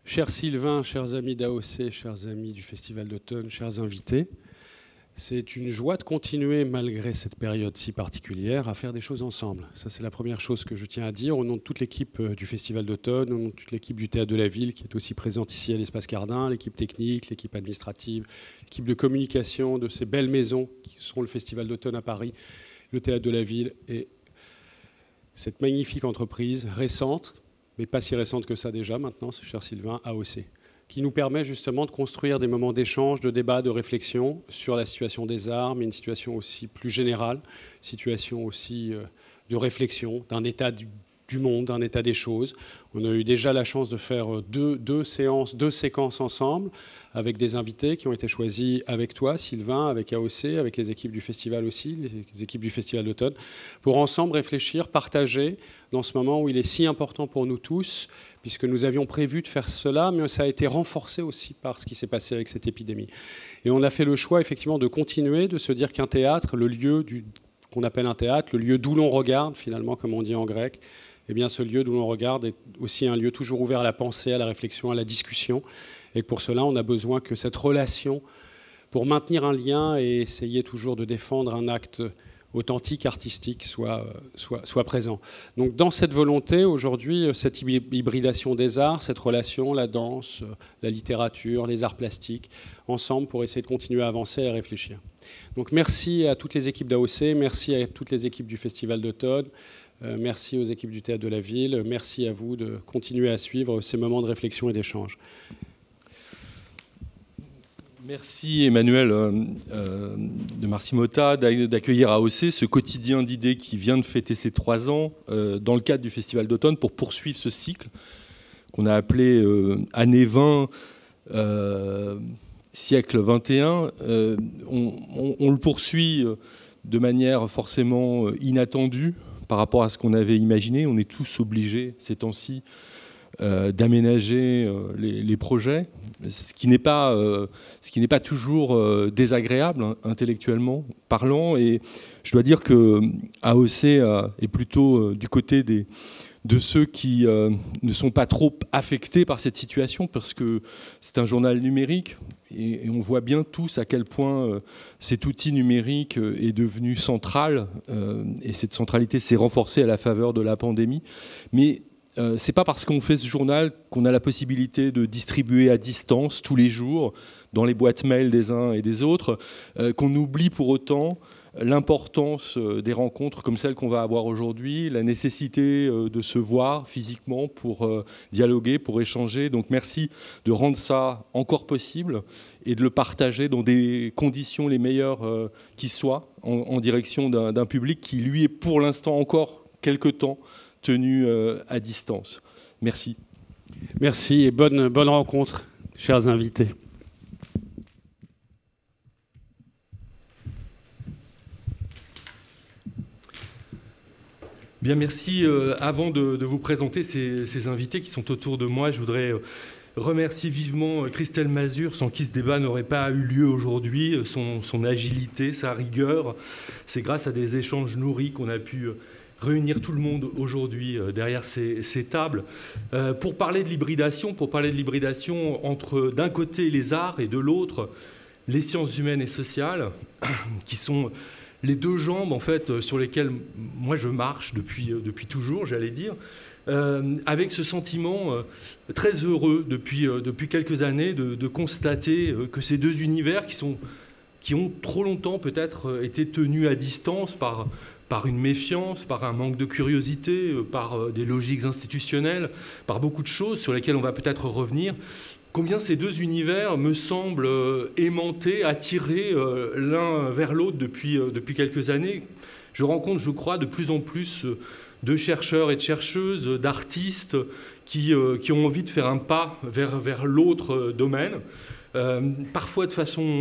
Cher Sylvain, chers amis d'AOC, chers amis du Festival d'automne, chers invités, c'est une joie de continuer, malgré cette période si particulière, à faire des choses ensemble. Ça, c'est la première chose que je tiens à dire, au nom de toute l'équipe du Festival d'automne, au nom de toute l'équipe du Théâtre de la Ville, qui est aussi présente ici à l'Espace Cardin, l'équipe technique, l'équipe administrative, l'équipe de communication de ces belles maisons qui sont le Festival d'automne à Paris, le Théâtre de la Ville et cette magnifique entreprise récente, mais pas si récente que ça déjà maintenant, cher Sylvain, AOC, qui nous permet justement de construire des moments d'échange, de débat, de réflexion sur la situation des arts, mais une situation aussi plus générale, situation aussi de réflexion, d'un état du monde, d'un état des choses. On a eu déjà la chance de faire deux séquences ensemble, avec des invités qui ont été choisis avec toi, Sylvain, avec AOC, avec les équipes du festival aussi, les équipes du Festival d'automne, pour ensemble réfléchir, partager dans ce moment où il est si important pour nous tous, puisque nous avions prévu de faire cela, mais ça a été renforcé aussi par ce qui s'est passé avec cette épidémie. Et on a fait le choix, effectivement, de continuer, de se dire qu'un théâtre, le lieu qu'on appelle un théâtre, le lieu d'où l'on regarde, finalement, comme on dit en grec, eh bien, ce lieu d'où l'on regarde est aussi un lieu toujours ouvert à la pensée, à la réflexion, à la discussion. Et pour cela, on a besoin que cette relation, pour maintenir un lien et essayer toujours de défendre un acte authentique, artistique, soit présent. Donc dans cette volonté, aujourd'hui, cette hybridation des arts, cette relation, la danse, la littérature, les arts plastiques, ensemble pour essayer de continuer à avancer et à réfléchir. Donc merci à toutes les équipes d'AOC, merci à toutes les équipes du Festival d'automne, merci aux équipes du Théâtre de la Ville, merci à vous de continuer à suivre ces moments de réflexion et d'échange. Merci Emmanuel de Marcy Motta d'accueillir AOC, ce quotidien d'idées qui vient de fêter ses 3 ans dans le cadre du Festival d'automne pour poursuivre ce cycle qu'on a appelé année 20, siècle 21. On le poursuit de manière forcément inattendue par rapport à ce qu'on avait imaginé. On est tous obligés ces temps-ci d'aménager les projets, ce qui n'est pas toujours désagréable intellectuellement parlant. Et je dois dire que AOC est plutôt du côté de ceux qui ne sont pas trop affectés par cette situation, parce que c'est un journal numérique et on voit bien tous à quel point cet outil numérique est devenu central et cette centralité s'est renforcée à la faveur de la pandémie. Mais c'est pas parce qu'on fait ce journal qu'on a la possibilité de distribuer à distance tous les jours dans les boîtes mail des uns et des autres qu'on oublie pour autant l'importance des rencontres comme celles qu'on va avoir aujourd'hui, la nécessité de se voir physiquement pour dialoguer, pour échanger. Donc merci de rendre ça encore possible et de le partager dans des conditions les meilleures qui soient en direction d'un public qui lui est pour l'instant encore quelque temps tenu à distance. Merci. Merci et bonne rencontre, chers invités. Bien, merci. Avant de vous présenter ces invités qui sont autour de moi, je voudrais remercier vivement Christelle Mazure, sans qui ce débat n'aurait pas eu lieu aujourd'hui, son agilité, sa rigueur. C'est grâce à des échanges nourris qu'on a pu réunir tout le monde aujourd'hui derrière ces tables pour parler de l'hybridation, entre d'un côté les arts et de l'autre les sciences humaines et sociales, qui sont les deux jambes en fait sur lesquelles moi je marche depuis toujours, j'allais dire, avec ce sentiment très heureux depuis quelques années de constater que ces deux univers qui ont trop longtemps peut-être été tenus à distance par une méfiance, par un manque de curiosité, par des logiques institutionnelles, par beaucoup de choses sur lesquelles on va peut-être revenir, combien ces deux univers me semblent aimantés, attirés l'un vers l'autre depuis quelques années. Je rencontre, je crois, de plus en plus de chercheurs et de chercheuses, d'artistes qui ont envie de faire un pas vers l'autre domaine, parfois de façon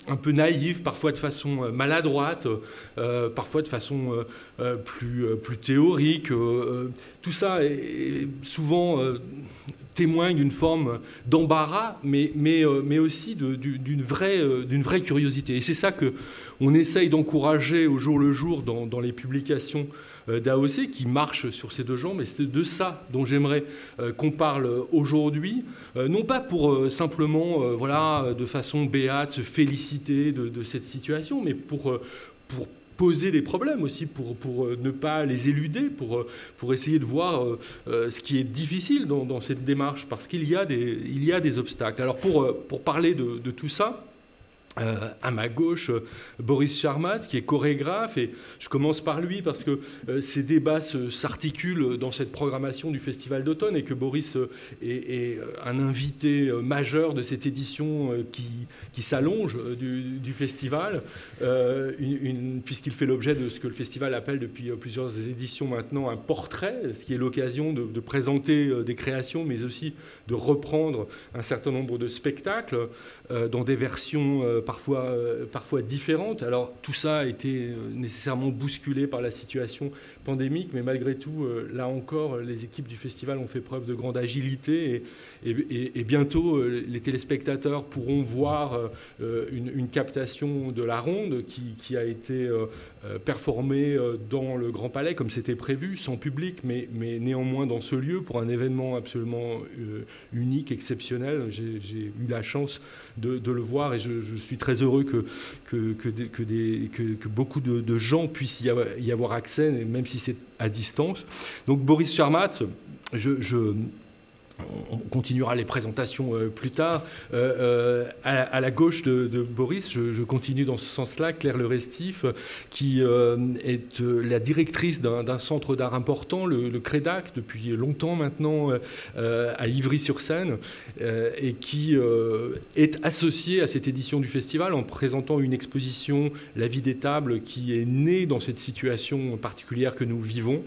un peu naïve, parfois de façon maladroite, parfois de façon plus théorique. Tout ça est souvent témoigne d'une forme d'embarras, mais aussi d'une vraie curiosité. Et c'est ça qu'on essaye d'encourager au jour le jour dans les publications d'AOC, qui marche sur ces deux jambes. Et c'est de ça dont j'aimerais qu'on parle aujourd'hui, non pas pour simplement, voilà, de façon béate, se féliciter de cette situation, mais pour poser des problèmes aussi, pour ne pas les éluder, pour essayer de voir ce qui est difficile dans cette démarche, parce qu'il y a des obstacles. Alors pour parler de tout ça, à ma gauche, Boris Charmatz, qui est chorégraphe, et je commence par lui parce que ces débats s'articulent dans cette programmation du Festival d'automne, et que Boris est un invité majeur de cette édition qui s'allonge du festival, puisqu'il fait l'objet de ce que le festival appelle depuis plusieurs éditions maintenant un portrait, ce qui est l'occasion de présenter des créations, mais aussi de reprendre un certain nombre de spectacles dans des versions parfois différentes. Alors tout ça a été nécessairement bousculé par la situation pandémique, mais malgré tout, là encore, les équipes du festival ont fait preuve de grande agilité, et bientôt les téléspectateurs pourront voir une captation de la ronde qui a été performée dans le Grand Palais comme c'était prévu, sans public, mais néanmoins dans ce lieu pour un événement absolument unique, exceptionnel. J'ai eu la chance de le voir, et je suis très heureux que beaucoup de gens puissent y avoir accès, même si c'est à distance. Donc Boris Charmatz, on continuera les présentations plus tard. À la gauche de Boris, je continue dans ce sens-là, Claire Le Restif, qui est la directrice d'un centre d'art important, le CREDAC, depuis longtemps maintenant, à Ivry-sur-Seine, et qui est associée à cette édition du festival en présentant une exposition, La vie des tables, qui est née dans cette situation particulière que nous vivons.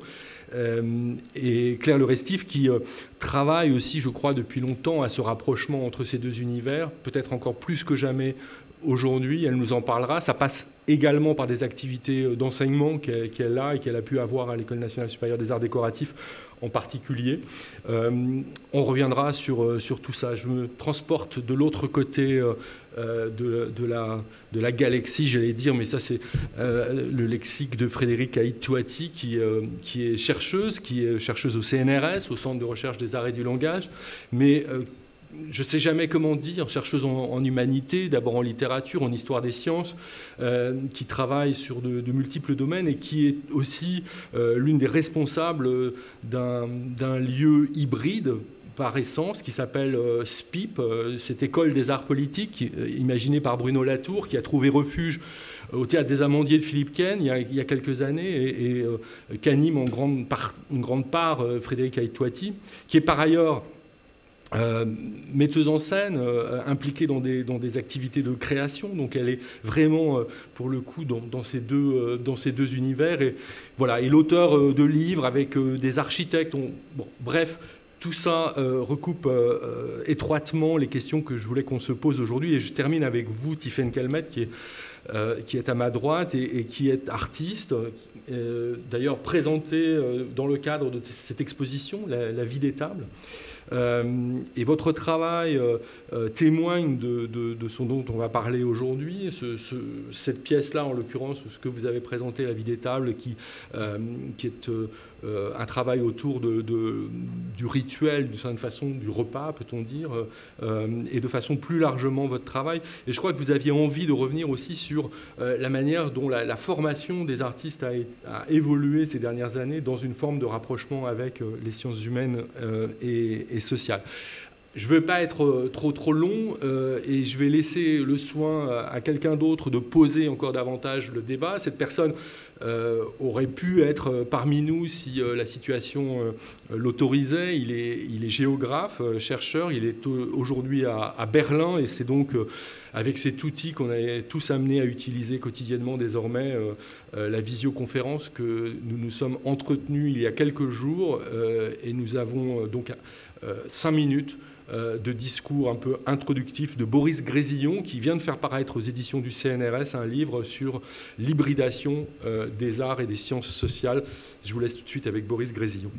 Et Claire Le Restif qui travaille aussi, je crois, depuis longtemps à ce rapprochement entre ces deux univers, peut-être encore plus que jamais aujourd'hui, elle nous en parlera. Ça passe également par des activités d'enseignement qu'elle a et qu'elle a pu avoir à l'École nationale supérieure des arts décoratifs en particulier. On reviendra sur tout ça. Je me transporte de l'autre côté de la galaxie, j'allais dire, mais ça c'est le lexique de Frédéric Haït-Touati, qui est chercheuse au CNRS, au Centre de recherche des arts et du langage, mais je ne sais jamais comment dire, chercheuse en humanité, d'abord en littérature, en histoire des sciences, qui travaille sur de multiples domaines, et qui est aussi l'une des responsables d'un lieu hybride par essence, qui s'appelle SPIP, cette école des arts politiques, imaginée par Bruno Latour, qui a trouvé refuge au Théâtre des Amandiers de Philippe Caine il y a quelques années, et qu'anime en une grande part Frédéric Haït-Touati, qui est par ailleurs metteuse en scène, impliquée dans des activités de création, donc elle est vraiment pour le coup dans ces deux univers, et voilà, et l'auteur de livres avec des architectes, bref, tout ça recoupe étroitement les questions que je voulais qu'on se pose aujourd'hui. Et je termine avec vous, Tiffaine Calmette, qui est à ma droite et qui est artiste, d'ailleurs présentée dans le cadre de cette exposition, La vie des tables. Et votre travail témoigne de ce dont on va parler aujourd'hui. Cette pièce-là, en l'occurrence, ce que vous avez présenté, La vie des tables, qui est un travail autour du rituel, d'une certaine façon, du repas, peut-on dire, et de façon plus largement votre travail. Et je crois que vous aviez envie de revenir aussi sur la manière dont la formation des artistes a évolué ces dernières années dans une forme de rapprochement avec les sciences humaines et sociales. Je ne veux pas être trop long et je vais laisser le soin à quelqu'un d'autre de poser encore davantage le débat. Cette personne aurait pu être parmi nous si la situation l'autorisait. Il est géographe, chercheur. Il est aujourd'hui à Berlin, et c'est donc avec cet outil qu'on est tous amenés à utiliser quotidiennement désormais, la visioconférence que nous nous sommes entretenus il y a quelques jours, et nous avons donc 5 minutes de discours un peu introductif de Boris Grésillon, qui vient de faire paraître aux éditions du CNRS un livre sur l'hybridation des arts et des sciences sociales. Je vous laisse tout de suite avec Boris Grésillon.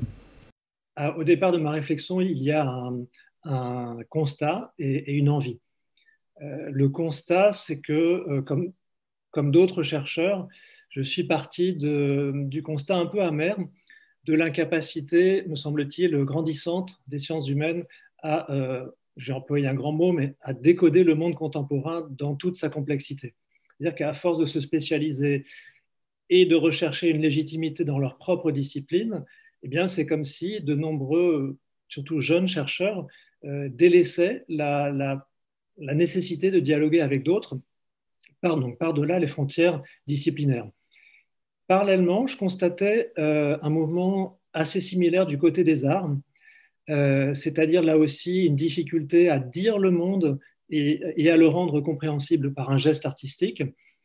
Au départ de ma réflexion, il y a un constat et une envie. Le constat, c'est que, comme d'autres chercheurs, je suis parti du constat un peu amer de l'incapacité, me semble-t-il, grandissante des sciences humaines à, j'ai employé un grand mot, mais à décoder le monde contemporain dans toute sa complexité. C'est-à-dire qu'à force de se spécialiser et de rechercher une légitimité dans leur propre discipline, eh bien, c'est comme si de nombreux, surtout jeunes chercheurs, délaissaient la nécessité de dialoguer avec d'autres, par-delà les frontières disciplinaires. Parallèlement, je constatais un mouvement assez similaire du côté des arts, c'est-à-dire là aussi une difficulté à dire le monde et à le rendre compréhensible par un geste artistique,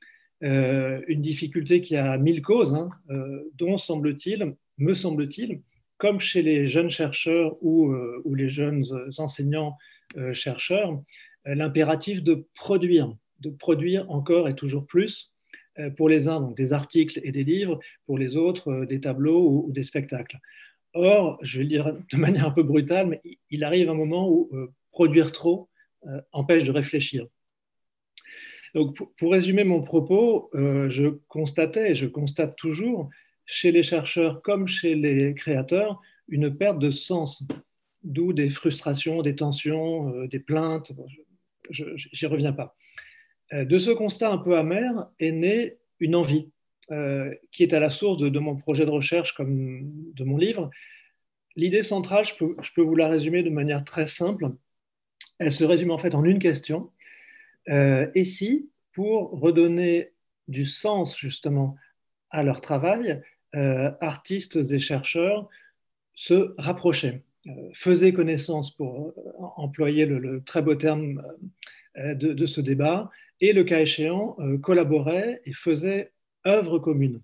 une difficulté qui a mille causes, dont me semble-t-il, comme chez les jeunes chercheurs ou les jeunes enseignants chercheurs, l'impératif de produire encore et toujours plus, pour les uns donc des articles et des livres, pour les autres des tableaux ou des spectacles. Or, je vais le dire de manière un peu brutale, mais il arrive un moment où produire trop empêche de réfléchir. Donc, pour résumer mon propos, je constatais et je constate toujours chez les chercheurs comme chez les créateurs une perte de sens, d'où des frustrations, des tensions, des plaintes. J'y reviens pas. De ce constat un peu amer est née une envie qui est à la source de mon projet de recherche comme de mon livre. L'idée centrale, je peux vous la résumer de manière très simple. Elle se résume en fait en une question. Et si, pour redonner du sens justement à leur travail, artistes et chercheurs se rapprochaient, faisaient connaissance, pour employer le très beau terme de ce débat, et le cas échéant, collaboraient et faisaient œuvre commune.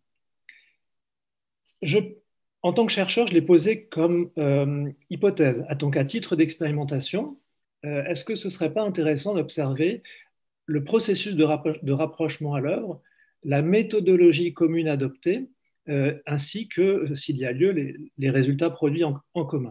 En tant que chercheur, je l'ai posé comme hypothèse, donc à titre d'expérimentation. Est-ce que ce ne serait pas intéressant d'observer le processus de rapprochement à l'œuvre, la méthodologie commune adoptée, ainsi que, s'il y a lieu, les résultats produits en commun.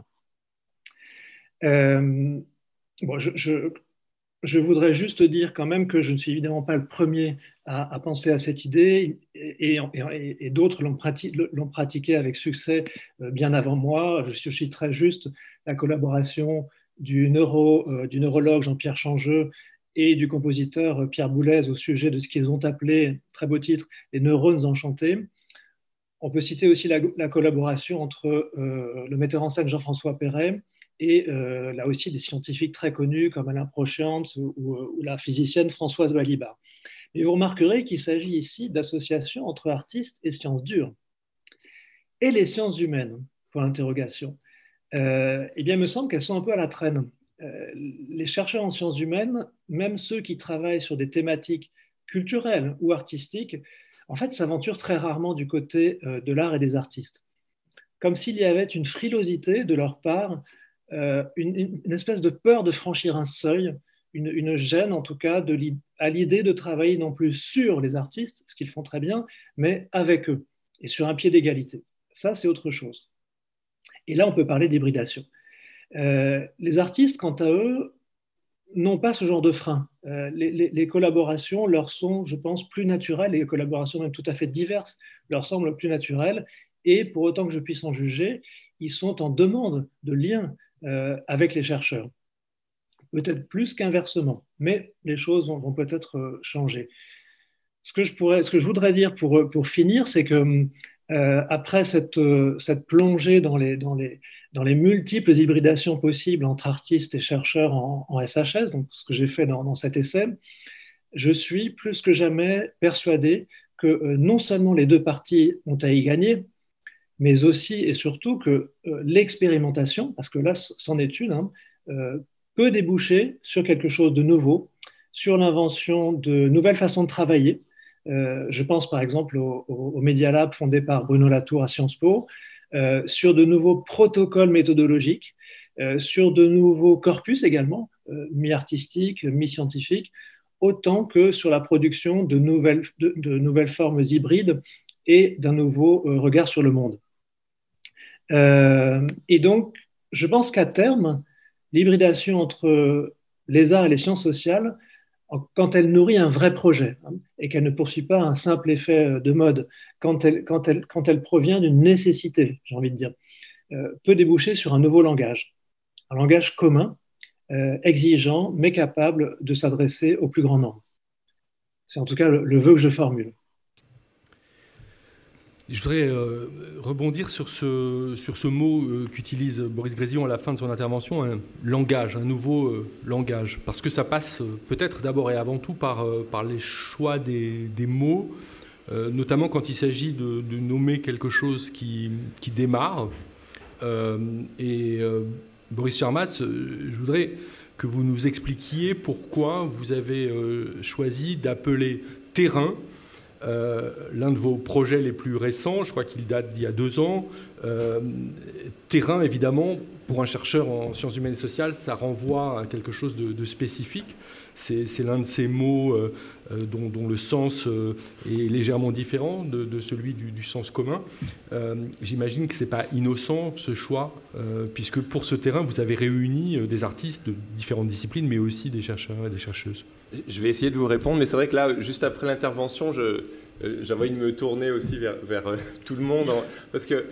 Bon, je voudrais juste dire quand même que je ne suis évidemment pas le premier à penser à cette idée, et d'autres l'ont pratiqué avec succès bien avant moi. Je citerai juste la collaboration du neurologue Jean-Pierre Changeux et du compositeur Pierre Boulez au sujet de ce qu'ils ont appelé, très beau titre, les neurones enchantés. On peut citer aussi la collaboration entre le metteur en scène Jean-François Perret et là aussi des scientifiques très connus comme Alain Prochant ou la physicienne Françoise Balibar. Mais vous remarquerez qu'il s'agit ici d'associations entre artistes et sciences dures. Et les sciences humaines, pour l'interrogation, eh bien, il me semble qu'elles sont un peu à la traîne. Les chercheurs en sciences humaines, même ceux qui travaillent sur des thématiques culturelles ou artistiques, en fait, s'aventurent très rarement du côté de l'art et des artistes. Comme s'il y avait une frilosité de leur part, une espèce de peur de franchir un seuil, une gêne en tout cas à l'idée de travailler non plus sur les artistes, ce qu'ils font très bien, mais avec eux et sur un pied d'égalité. Ça, c'est autre chose. Et là, on peut parler d'hybridation. Les artistes, quant à eux, n'ont pas ce genre de frein. Les collaborations leur sont, je pense, plus naturelles, et les collaborations même tout à fait diverses leur semblent plus naturelles. Et pour autant que je puisse en juger, ils sont en demande de lien avec les chercheurs. Peut-être plus qu'inversement, mais les choses vont peut-être changer. Ce que je voudrais dire pour finir, c'est que après cette plongée dans les multiples hybridations possibles entre artistes et chercheurs en SHS, donc ce que j'ai fait dans cet essai, je suis plus que jamais persuadé que non seulement les deux parties ont à y gagner, mais aussi et surtout que l'expérimentation, parce que là, c'en est une, peut déboucher sur quelque chose de nouveau, sur l'invention de nouvelles façons de travailler. Je pense par exemple au Media Lab fondé par Bruno Latour à Sciences Po, sur de nouveaux protocoles méthodologiques, sur de nouveaux corpus également, mi-artistiques, mi-scientifiques, autant que sur la production de nouvelles formes hybrides et d'un nouveau regard sur le monde. Et donc, je pense qu'à terme, l'hybridation entre les arts et les sciences sociales, quand elle nourrit un vrai projet, hein, et qu'elle ne poursuit pas un simple effet de mode, quand elle provient d'une nécessité, j'ai envie de dire, peut déboucher sur un nouveau langage, un langage commun, exigeant, mais capable de s'adresser au plus grand nombre. C'est en tout cas le vœu que je formule. Je voudrais rebondir sur ce mot qu'utilise Boris Grésillon à la fin de son intervention, un langage, un nouveau langage, parce que ça passe peut-être d'abord et avant tout par les choix des mots, notamment quand il s'agit de nommer quelque chose qui démarre. Boris Charmatz, je voudrais que vous nous expliquiez pourquoi vous avez choisi d'appeler terrain l'un de vos projets les plus récents, je crois qu'il date d'il y a 2 ans. Terrain, évidemment, pour un chercheur en sciences humaines et sociales, ça renvoie à quelque chose de spécifique. C'est l'un de ces mots dont le sens est légèrement différent de celui du sens commun. J'imagine que ce n'est pas innocent, ce choix, puisque pour ce terrain, vous avez réuni des artistes de différentes disciplines, mais aussi des chercheurs et des chercheuses. Je vais essayer de vous répondre, mais c'est vrai que là, juste après l'intervention, j'avais envie de me tourner aussi vers tout le monde, parce que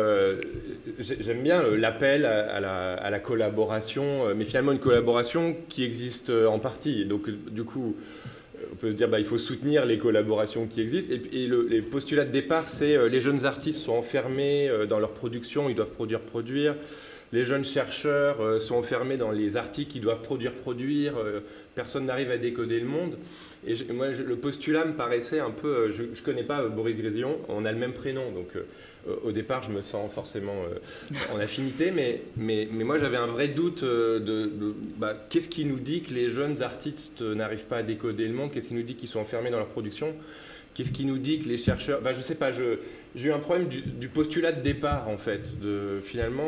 j'aime bien l'appel à la collaboration, mais finalement une collaboration qui existe en partie. Donc du coup, on peut se dire il faut soutenir les collaborations qui existent. Et les postulats de départ, c'est les jeunes artistes sont enfermés dans leur production, ils doivent produire. Les jeunes chercheurs sont enfermés dans les articles qu'ils doivent produire. Personne n'arrive à décoder le monde. Et moi, le postulat me paraissait un peu... Je ne connais pas Boris Grésillon, on a le même prénom, donc au départ, je me sens forcément en affinité. Mais moi, j'avais un vrai doute qu'est-ce qui nous dit que les jeunes artistes n'arrivent pas à décoder le monde? Qu'est-ce qui nous dit qu'ils sont enfermés dans leur production? Qu'est-ce qui nous dit que les chercheurs... je ne sais pas, j'ai eu un problème du postulat de départ, en fait. Finalement,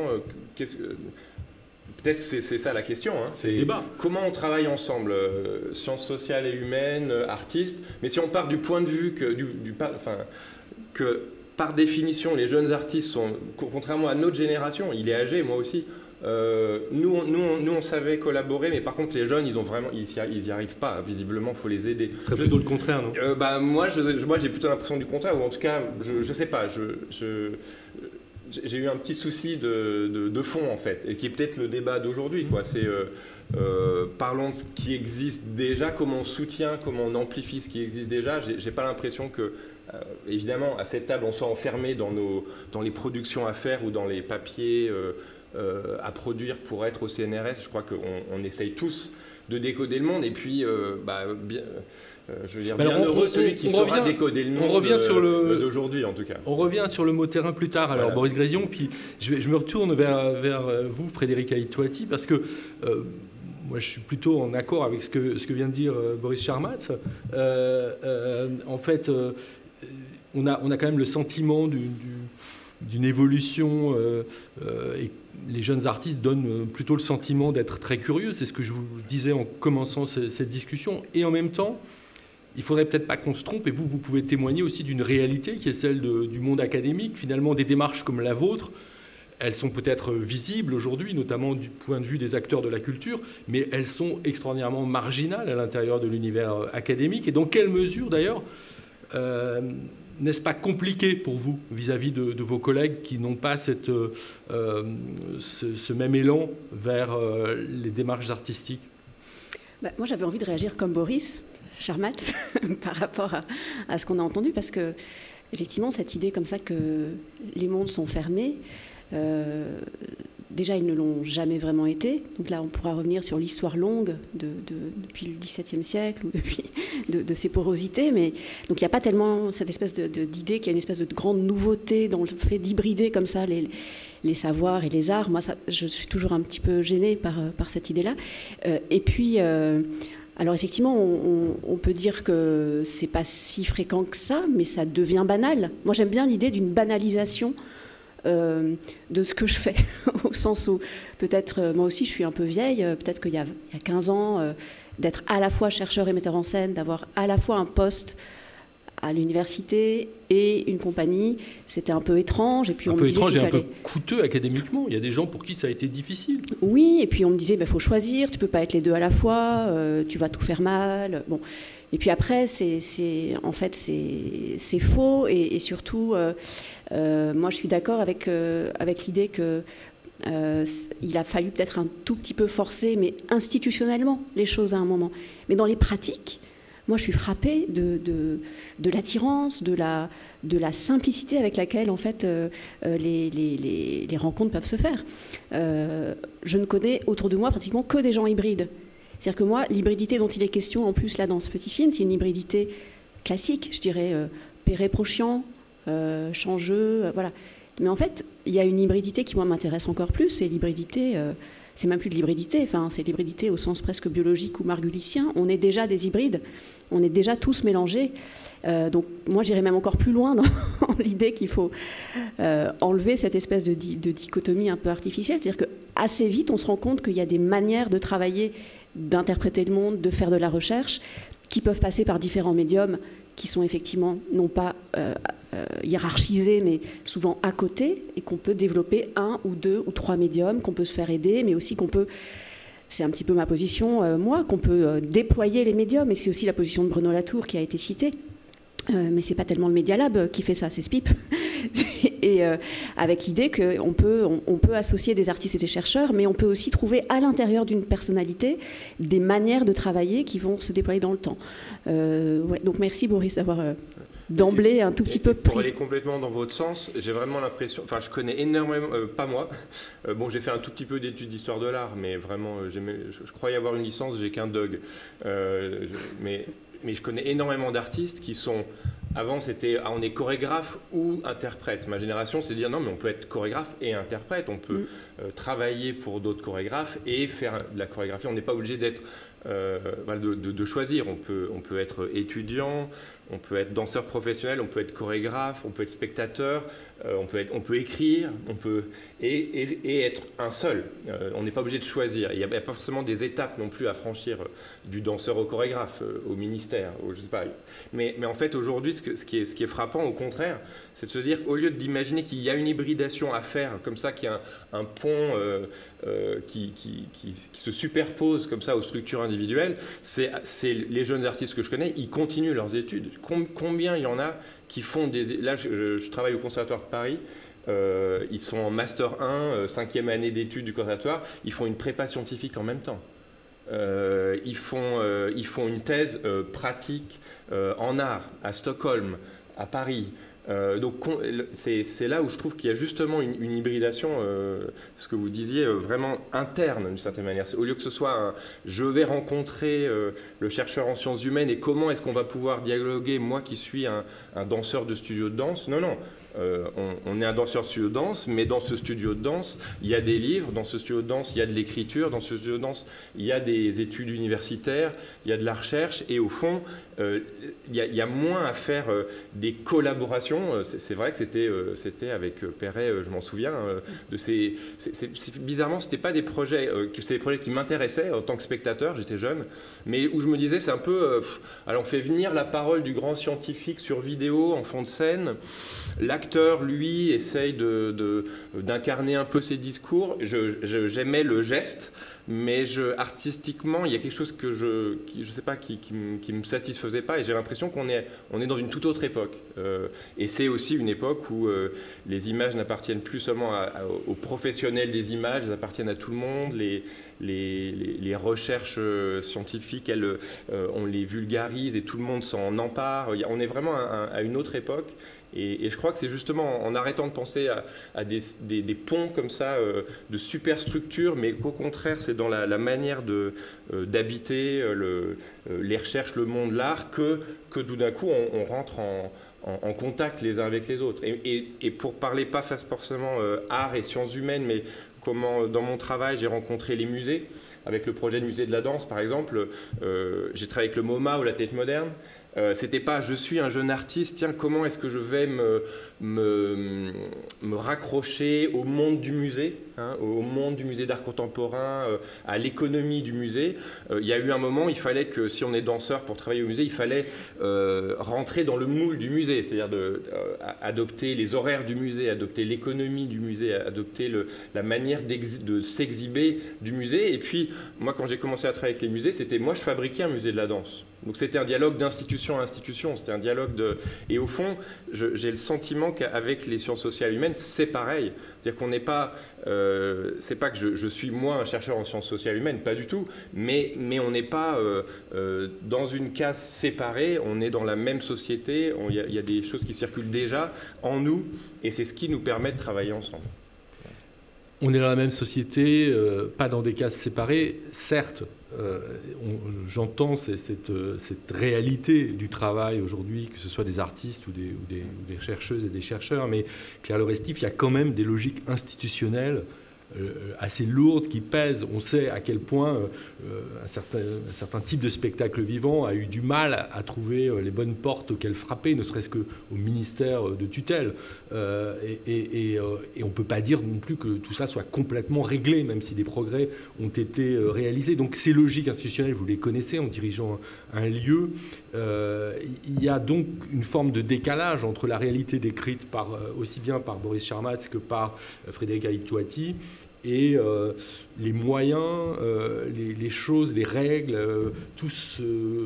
peut-être que c'est ça la question. Hein, c'est débat. Comment on travaille ensemble, sciences sociales et humaines, artistes. Mais si on part du point de vue que par définition, les jeunes artistes sont, contrairement à notre génération, il est âgé, moi aussi, nous, on savait collaborer, mais par contre, les jeunes, ils n'y arrivent pas. Visiblement, il faut les aider. Ce serait plutôt le contraire, non? Moi, j'ai plutôt l'impression du contraire, ou en tout cas, je ne sais pas. J'ai eu un petit souci de fond, en fait, et qui est peut-être le débat d'aujourd'hui. C'est parlons de ce qui existe déjà, comment on soutient, comment on amplifie ce qui existe déjà. J'ai pas l'impression que, évidemment, à cette table, on soit enfermé dans les productions à faire ou dans les papiers à produire pour être au CNRS. Je crois qu'on essaye tous de décoder le monde, et puis je veux dire, bien heureux celui qui saura décoder le monde d'aujourd'hui, en tout cas. On revient sur le mot terrain plus tard, alors voilà. Boris Grésillon, puis je me retourne vers vous, Frédéric Aït-Toiti, parce que moi je suis plutôt en accord avec ce que vient de dire Boris Charmatz. En fait, on a quand même le sentiment d'une évolution, et les jeunes artistes donnent plutôt le sentiment d'être très curieux. C'est ce que je vous disais en commençant cette discussion. Et en même temps, il faudrait peut-être pas qu'on se trompe, et vous pouvez témoigner aussi d'une réalité qui est celle du monde académique. Finalement, des démarches comme la vôtre, elles sont peut-être visibles aujourd'hui, notamment du point de vue des acteurs de la culture, mais elles sont extraordinairement marginales à l'intérieur de l'univers académique. Et dans quelle mesure, d'ailleurs, n'est-ce pas compliqué pour vous vis-à-vis de vos collègues qui n'ont pas ce même élan vers les démarches artistiques? Moi, j'avais envie de réagir comme Boris Charmatz par rapport à ce qu'on a entendu, parce que effectivement, cette idée comme ça que les mondes sont fermés, déjà, ils ne l'ont jamais vraiment été. Donc là, on pourra revenir sur l'histoire longue depuis le XVIIe siècle, ou depuis de ces porosités. Mais donc, il n'y a pas tellement cette espèce d'idée qu'il y a une espèce de grande nouveauté dans le fait d'hybrider comme ça les savoirs et les arts. Moi, je suis toujours un petit peu gênée par cette idée-là. Et puis, Alors effectivement, on peut dire que c'est pas si fréquent que ça, mais ça devient banal. Moi, j'aime bien l'idée d'une banalisation de ce que je fais, au sens où peut-être, moi aussi je suis un peu vieille, peut-être qu'il y a 15 ans, d'être à la fois chercheur et metteur en scène, d'avoir à la fois un poste à l'université et une compagnie, c'était un peu étrange. Et puis un on peu me disait étrange et un fallait... peu coûteux académiquement. Il y a des gens pour qui ça a été difficile. Oui, et puis on me disait, faut choisir, tu peux pas être les deux à la fois, tu vas tout faire mal. Bon. Et puis après, en fait, c'est faux. Et surtout, moi, je suis d'accord avec l'idée que il a fallu peut-être un tout petit peu forcer, mais institutionnellement, les choses à un moment. Mais dans les pratiques, moi, je suis frappée de l'attirance, de la simplicité avec laquelle, en fait, les rencontres peuvent se faire. Je ne connais autour de moi pratiquement que des gens hybrides. C'est-à-dire que moi, l'hybridité dont il est question, en plus, là, dans ce petit film, c'est une hybridité classique, je dirais, Perret-Prochian, Changeux, voilà. Mais en fait, il y a une hybridité qui, moi, m'intéresse encore plus, c'est l'hybridité... c'est même plus de l'hybridité, enfin, c'est l'hybridité au sens presque biologique ou margulicien. On est déjà des hybrides, on est déjà tous mélangés. Donc moi, j'irais même encore plus loin dans l'idée qu'il faut enlever cette espèce de dichotomie un peu artificielle. C'est-à-dire qu'assez vite, on se rend compte qu'il y a des manières de travailler, d'interpréter le monde, de faire de la recherche, qui peuvent passer par différents médiums qui sont effectivement non pas hiérarchisés, mais souvent à côté, et qu'on peut développer 1 ou 2 ou 3 médiums, qu'on peut se faire aider, mais aussi qu'on peut, c'est un petit peu ma position, moi, qu'on peut déployer les médiums, et c'est aussi la position de Bruno Latour qui a été citée. Mais c'est pas tellement le Media Lab qui fait ça, c'est SPIP. Et avec l'idée qu'on peut associer des artistes et des chercheurs, mais on peut aussi trouver à l'intérieur d'une personnalité des manières de travailler qui vont se déployer dans le temps. Ouais, donc merci Boris d'avoir d'emblée un tout petit peu pris. Pour aller complètement dans votre sens, j'ai vraiment l'impression, enfin je connais énormément, pas moi, bon j'ai fait un tout petit peu d'études d'histoire de l'art, mais vraiment je croyais avoir une licence, j'ai qu'un dog. Mais je connais énormément d'artistes qui sont... Avant, c'était on est chorégraphe ou interprète. Ma génération, c'est dire non, mais on peut être chorégraphe et interprète. On peut travailler pour d'autres chorégraphes et faire de la chorégraphie. On n'est pas obligé d'être de choisir. On peut être étudiant, on peut être danseur professionnel, on peut être chorégraphe, on peut être spectateur, on peut écrire, et être un seul. On n'est pas obligé de choisir. Il n'y a pas forcément des étapes non plus à franchir du danseur au chorégraphe, au ministère, je sais pas. Mais en fait, aujourd'hui, ce qui est frappant, au contraire, c'est de se dire qu'au lieu d'imaginer qu'il y a une hybridation à faire, comme ça, qu'il y a un pont qui se superpose comme ça aux structures individuelles, c'est les jeunes artistes que je connais, ils continuent leurs études. Combien il y en a qui font des... Là, je travaille au Conservatoire de Paris. Ils sont en Master 1, 5e année d'études du Conservatoire. Ils font une prépa scientifique en même temps. Ils font une thèse pratique en art à Stockholm, à Paris. Donc c'est là où je trouve qu'il y a justement une hybridation, ce que vous disiez, vraiment interne d'une certaine manière. Au lieu que ce soit je vais rencontrer le chercheur en sciences humaines et comment est-ce qu'on va pouvoir dialoguer, moi qui suis un danseur de studio de danse. Non. On est un danseur de studio de danse, mais dans ce studio de danse, il y a des livres, dans ce studio de danse, il y a de l'écriture, dans ce studio de danse, il y a des études universitaires, il y a de la recherche, et au fond, il y a moins à faire des collaborations. C'est vrai que c'était avec Perret, je m'en souviens, bizarrement, c'était pas des projets, c'est des projets qui m'intéressaient en tant que spectateur, j'étais jeune, mais où je me disais, c'est un peu, alors on fait venir la parole du grand scientifique sur vidéo, en fond de scène. L'acteur, lui, essaye d'incarner un peu ses discours. J'aimais le geste, mais artistiquement, il y a quelque chose que je sais pas, qui me satisfaisait pas, et j'ai l'impression qu'on est dans une toute autre époque. Et c'est aussi une époque où les images n'appartiennent plus seulement aux professionnels des images, elles appartiennent à tout le monde. Les recherches scientifiques, on les vulgarise et tout le monde s'en empare. On est vraiment à une autre époque. Et je crois que c'est justement en arrêtant de penser à des ponts comme ça, de superstructures, mais qu'au contraire, c'est dans la manière d'habiter les recherches, le monde, l'art, que tout d'un coup, on rentre en contact les uns avec les autres. Et pour parler pas forcément art et sciences humaines, mais comment dans mon travail j'ai rencontré les musées, avec le projet de musée de la danse par exemple. J'ai travaillé avec le MoMA ou la Tate Moderne. C'était pas je suis un jeune artiste, tiens, comment est-ce que je vais me raccrocher au monde du musée, hein, au monde du musée d'art contemporain, à l'économie du musée. Il y a eu un moment, il fallait que, si on est danseur pour travailler au musée, il fallait rentrer dans le moule du musée, c'est-à-dire adopter les horaires du musée, adopter l'économie du musée, adopter la manière de s'exhiber du musée. Et puis, moi, quand j'ai commencé à travailler avec les musées, c'était moi, je fabriquais un musée de la danse. Donc c'était un dialogue d'institution à institution, c'était un dialogue de... Et au fond, j'ai le sentiment qu'avec les sciences sociales humaines, c'est pareil. C'est-à-dire qu'on n'est pas... c'est pas que je suis moi un chercheur en sciences sociales humaines, pas du tout, mais on n'est pas dans une case séparée, on est dans la même société, il y a des choses qui circulent déjà en nous, et c'est ce qui nous permet de travailler ensemble. On est dans la même société, pas dans des cases séparées, certes. J'entends cette réalité du travail aujourd'hui, que ce soit des artistes ou des chercheuses et des chercheurs, mais Claire Le Restif, il y a quand même des logiques institutionnelles assez lourdes qui pèsent. On sait à quel point un certain type de spectacle vivant a eu du mal à trouver les bonnes portes auxquelles frapper, ne serait-ce qu'au ministère de tutelle. Et on ne peut pas dire non plus que tout ça soit complètement réglé, même si des progrès ont été réalisés. Donc ces logiques institutionnelles, vous les connaissez en dirigeant un lieu. Il y a donc une forme de décalage entre la réalité décrite aussi bien par Boris Charmatz que par Frédéric Haït-Touati et les moyens, les choses, les règles, tout ce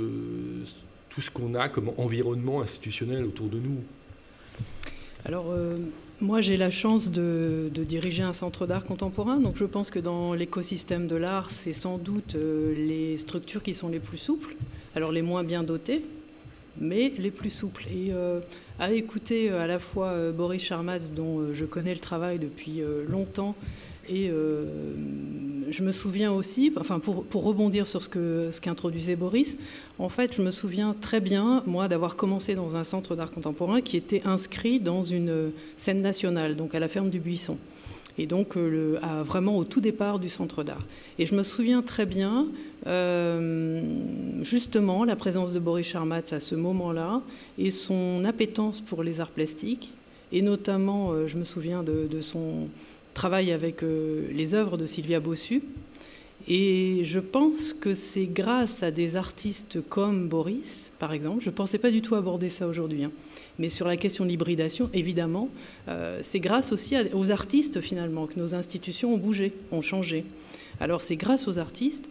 qu'on a comme environnement institutionnel autour de nous. Alors, moi, j'ai la chance de diriger un centre d'art contemporain, donc je pense que dans l'écosystème de l'art, c'est sans doute les structures qui sont les plus souples, alors les moins bien dotées, mais les plus souples. Et à écouter à la fois Boris Charmatz, dont je connais le travail depuis longtemps, et je me souviens aussi, enfin pour rebondir sur ce qu'introduisait Boris, en fait, je me souviens très bien, moi, d'avoir commencé dans un centre d'art contemporain qui était inscrit dans une scène nationale, donc à la ferme du Buisson. Et donc, vraiment au tout départ du centre d'art. Et je me souviens très bien, justement, la présence de Boris Charmatz à ce moment-là et son appétence pour les arts plastiques. Et notamment, je me souviens de son travail avec les œuvres de Sylvia Bossu. Et je pense que c'est grâce à des artistes comme Boris, par exemple, je ne pensais pas du tout aborder ça aujourd'hui, hein, mais sur la question de l'hybridation, évidemment, c'est grâce aussi aux artistes, finalement, que nos institutions ont bougé, ont changé. Alors c'est grâce aux artistes,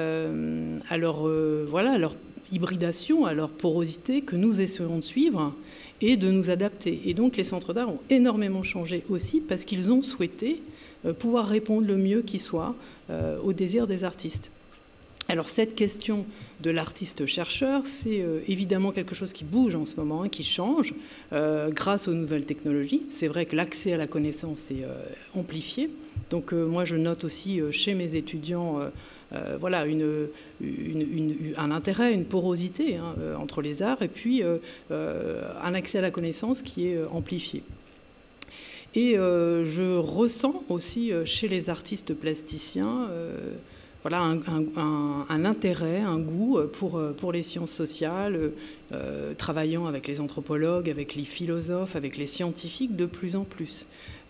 à leur hybridation, à leur porosité, que nous essayons de suivre et de nous adapter. Et donc les centres d'art ont énormément changé aussi parce qu'ils ont souhaité pouvoir répondre le mieux qui soit aux désirs des artistes. Alors cette question de l'artiste-chercheur, c'est évidemment quelque chose qui bouge en ce moment, hein, qui change grâce aux nouvelles technologies. C'est vrai que l'accès à la connaissance est amplifié. Donc moi je note aussi chez mes étudiants voilà, un intérêt, une porosité hein, entre les arts et puis un accès à la connaissance qui est amplifié. Et je ressens aussi chez les artistes plasticiens voilà, un intérêt, un goût pour les sciences sociales, travaillant avec les anthropologues, avec les philosophes, avec les scientifiques de plus en plus.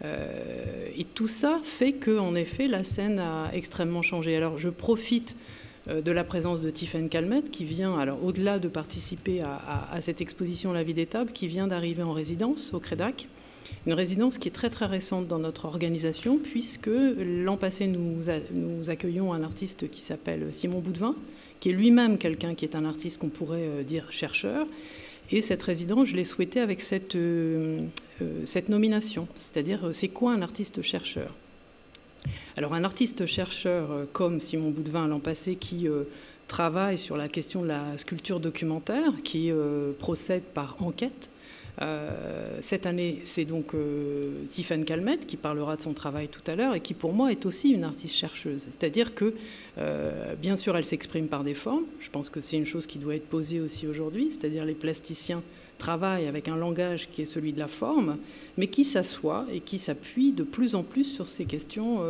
Et tout ça fait qu'en effet, la scène a extrêmement changé. Alors je profite de la présence de Tiffaine Calmette, qui vient, alors au-delà de participer à cette exposition La vie des tables, qui vient d'arriver en résidence au CREDAC. Une résidence qui est très très récente dans notre organisation, puisque l'an passé, nous accueillons un artiste qui s'appelle Simon Boudvin, qui est lui-même quelqu'un qui est un artiste qu'on pourrait dire chercheur. Et cette résidence, je l'ai souhaitée avec cette nomination, c'est-à-dire c'est quoi un artiste-chercheur? Alors un artiste-chercheur comme Simon Boudvin l'an passé, qui travaille sur la question de la sculpture documentaire, qui procède par enquête. Cette année, c'est donc Tiffaine Calmette qui parlera de son travail tout à l'heure et qui, pour moi, est aussi une artiste-chercheuse. C'est-à-dire que, bien sûr, elle s'exprime par des formes. Je pense que c'est une chose qui doit être posée aussi aujourd'hui, c'est-à-dire les plasticiens travaille avec un langage qui est celui de la forme, mais qui s'assoit et qui s'appuie de plus en plus sur ces questions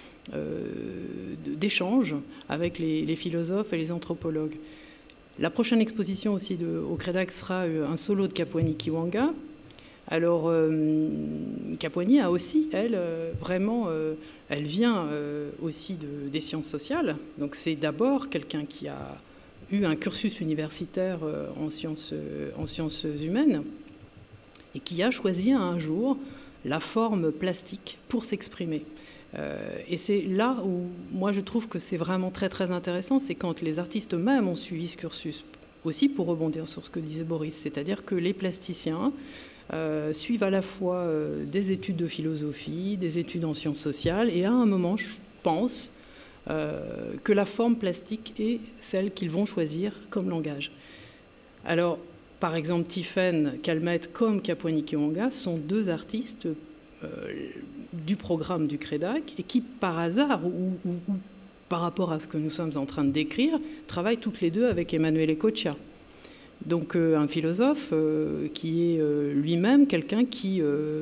d'échange avec les philosophes et les anthropologues. La prochaine exposition aussi au CREDAC sera un solo de Kapwani Kiwanga. Alors, Kapwani a aussi, elle, vraiment, elle vient aussi des sciences sociales. Donc, c'est d'abord quelqu'un qui a eu un cursus universitaire en sciences humaines et qui a choisi un jour la forme plastique pour s'exprimer. Et c'est là où moi je trouve que c'est vraiment très très intéressant, c'est quand les artistes eux-mêmes ont suivi ce cursus, aussi pour rebondir sur ce que disait Boris, c'est-à-dire que les plasticiens suivent à la fois des études de philosophie, des études en sciences sociales, et à un moment, je pense que la forme plastique est celle qu'ils vont choisir comme langage. Alors, par exemple, Tiffaine Calmette comme Kapwani Kiwanga sont deux artistes du programme du CREDAC et qui, par hasard, ou par rapport à ce que nous sommes en train de décrire, travaillent toutes les deux avec Emmanuel Ecochia. Donc un philosophe qui est lui-même quelqu'un qui...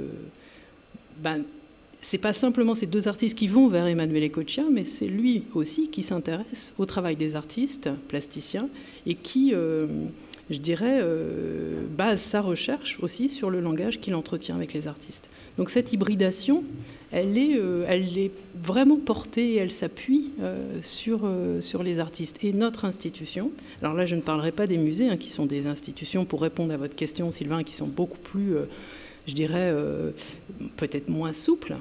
c'est pas simplement ces deux artistes qui vont vers Emmanuel Ecochia, mais c'est lui aussi qui s'intéresse au travail des artistes plasticiens et qui, je dirais, base sa recherche aussi sur le langage qu'il entretient avec les artistes. Donc cette hybridation, elle est vraiment portée et elle s'appuie sur les artistes. Et notre institution, alors là je ne parlerai pas des musées, qui sont des institutions, pour répondre à votre question Sylvain, qui sont beaucoup plus, je dirais, peut-être moins souples.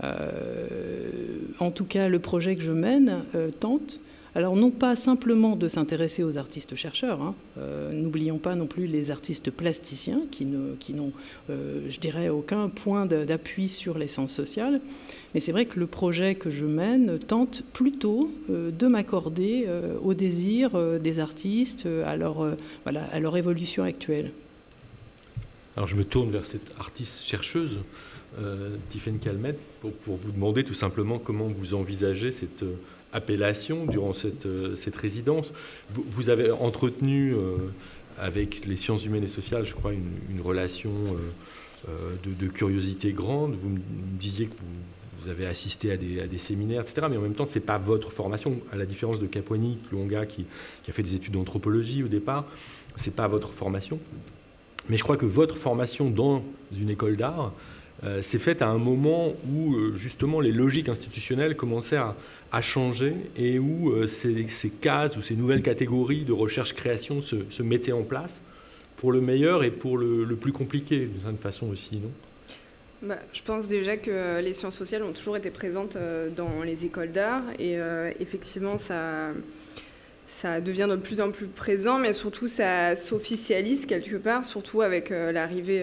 En tout cas, le projet que je mène tente, alors non pas simplement de s'intéresser aux artistes-chercheurs, n'oublions pas non plus les artistes plasticiens qui n'ont, je dirais, aucun point d'appui sur les sciences sociales, mais c'est vrai que le projet que je mène tente plutôt de m'accorder au désir des artistes, à leur évolution actuelle. Alors je me tourne vers cette artiste-chercheuse, Tiffaine Calmette, pour vous demander tout simplement comment vous envisagez cette appellation durant cette résidence. Vous avez entretenu avec les sciences humaines et sociales, je crois, une relation de curiosité grande. Vous me disiez que vous avez assisté à des séminaires, etc. Mais en même temps, ce n'est pas votre formation, à la différence de Kapwani Kiwanga qui a fait des études d'anthropologie au départ. Ce n'est pas votre formation. Mais je crois que votre formation dans une école d'art s'est faite à un moment où, justement, les logiques institutionnelles commençaient à changer et où ces cases ou ces nouvelles catégories de recherche-création se mettaient en place pour le meilleur et pour le plus compliqué, d'une certaine façon aussi, non ? Je pense déjà que les sciences sociales ont toujours été présentes dans les écoles d'art et effectivement, ça devient de plus en plus présent, mais surtout ça s'officialise quelque part, surtout avec l'arrivée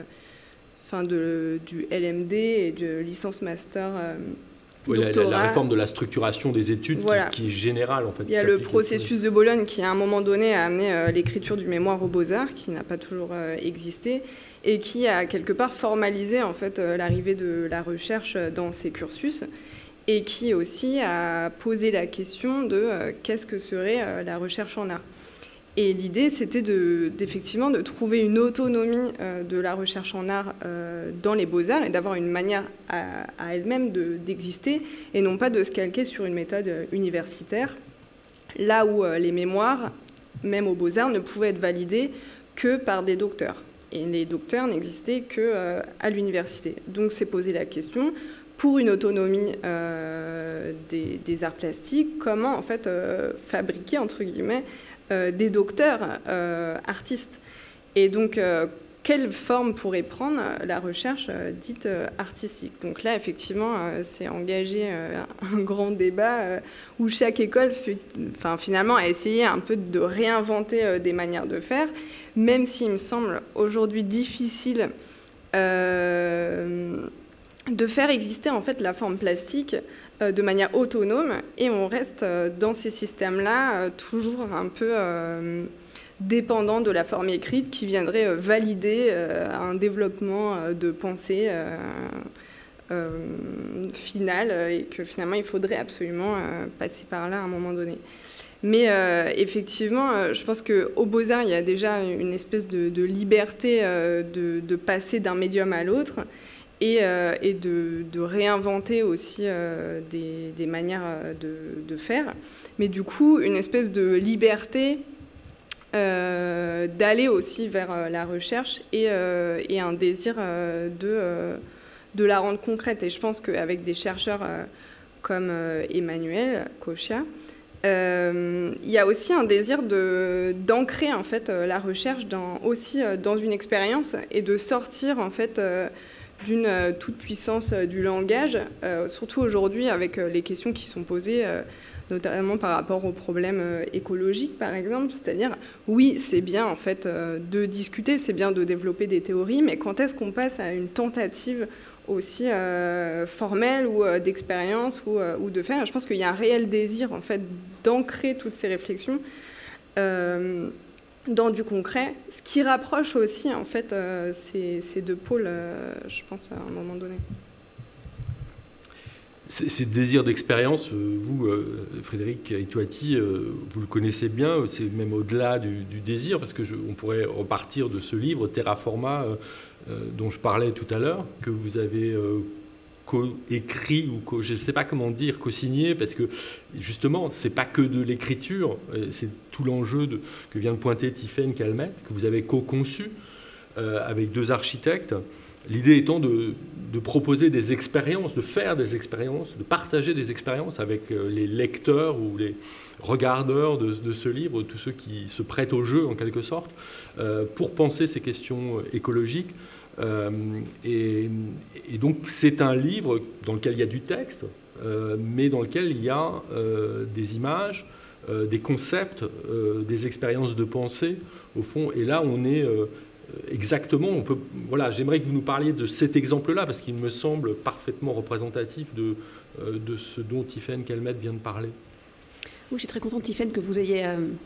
du LMD et de licence master doctorat. La réforme de la structuration des études, voilà, qui est générale en fait. Il y a le processus de Bologne qui à un moment donné a amené l'écriture du mémoire aux Beaux-Arts, qui n'a pas toujours existé, et qui a quelque part formalisé en fait l'arrivée de la recherche dans ces cursus, et qui aussi a posé la question de qu'est-ce que serait la recherche en art. Et l'idée, c'était d'effectivement de trouver une autonomie de la recherche en art dans les beaux-arts et d'avoir une manière à elle-même d'exister et non pas de se calquer sur une méthode universitaire, là où les mémoires, même aux beaux-arts, ne pouvaient être validés que par des docteurs. Et les docteurs n'existaient qu'à l'université. Donc, c'est posé la question, pour une autonomie des arts plastiques, comment en fait fabriquer, entre guillemets, des docteurs artistes. Et donc, quelle forme pourrait prendre la recherche dite artistique? Donc là, effectivement, c'est engagé un grand débat où chaque école, finalement, a essayé un peu de réinventer des manières de faire, même s'il me semble aujourd'hui difficile de faire exister en fait la forme plastique de manière autonome, et on reste dans ces systèmes-là toujours un peu dépendant de la forme écrite qui viendrait valider un développement de pensée final, et que finalement il faudrait absolument passer par là à un moment donné. Mais effectivement, je pense qu'au Beaux-Arts, il y a déjà une espèce de liberté de passer d'un médium à l'autre et de réinventer aussi des manières de faire. Mais du coup, une espèce de liberté d'aller aussi vers la recherche et un désir de la rendre concrète. Et je pense qu'avec des chercheurs comme Emmanuel Cauchat, il y a aussi un désir d'ancrer en fait la recherche dans une expérience et de sortir en fait d'une toute-puissance du langage, surtout aujourd'hui avec les questions qui sont posées, notamment par rapport aux problèmes écologiques par exemple. C'est-à-dire, oui, c'est bien en fait de discuter, c'est bien de développer des théories, mais quand est-ce qu'on passe à une tentative aussi formelle ou d'expérience ou de faire. Je pense qu'il y a un réel désir en fait d'ancrer toutes ces réflexions dans du concret, ce qui rapproche aussi en fait ces deux pôles, je pense, à un moment donné. Ces désirs d'expérience, vous, Frédéric Itoati, vous le connaissez bien, c'est même au-delà du désir, parce qu'on pourrait repartir de ce livre, Terra Forma, dont je parlais tout à l'heure, que vous avez co-écrit, ou je ne sais pas comment dire, co-signé, parce que justement, ce n'est pas que de l'écriture, c'est tout l'enjeu que vient de pointer Tiffaine Calmette, que vous avez co-conçu avec 2 architectes. L'idée étant de proposer des expériences, de faire des expériences, de partager des expériences avec les lecteurs ou les regardeurs de ce livre, tous ceux qui se prêtent au jeu en quelque sorte, pour penser ces questions écologiques. Et donc c'est un livre dans lequel il y a du texte, mais dans lequel il y a des images, des concepts, des expériences de pensée, au fond. Et là, on est... exactement, voilà, j'aimerais que vous nous parliez de cet exemple-là, parce qu'il me semble parfaitement représentatif de ce dont Tiffaine Calmette vient de parler. Oui, je suis très contente, Tiffaine, que vous ayez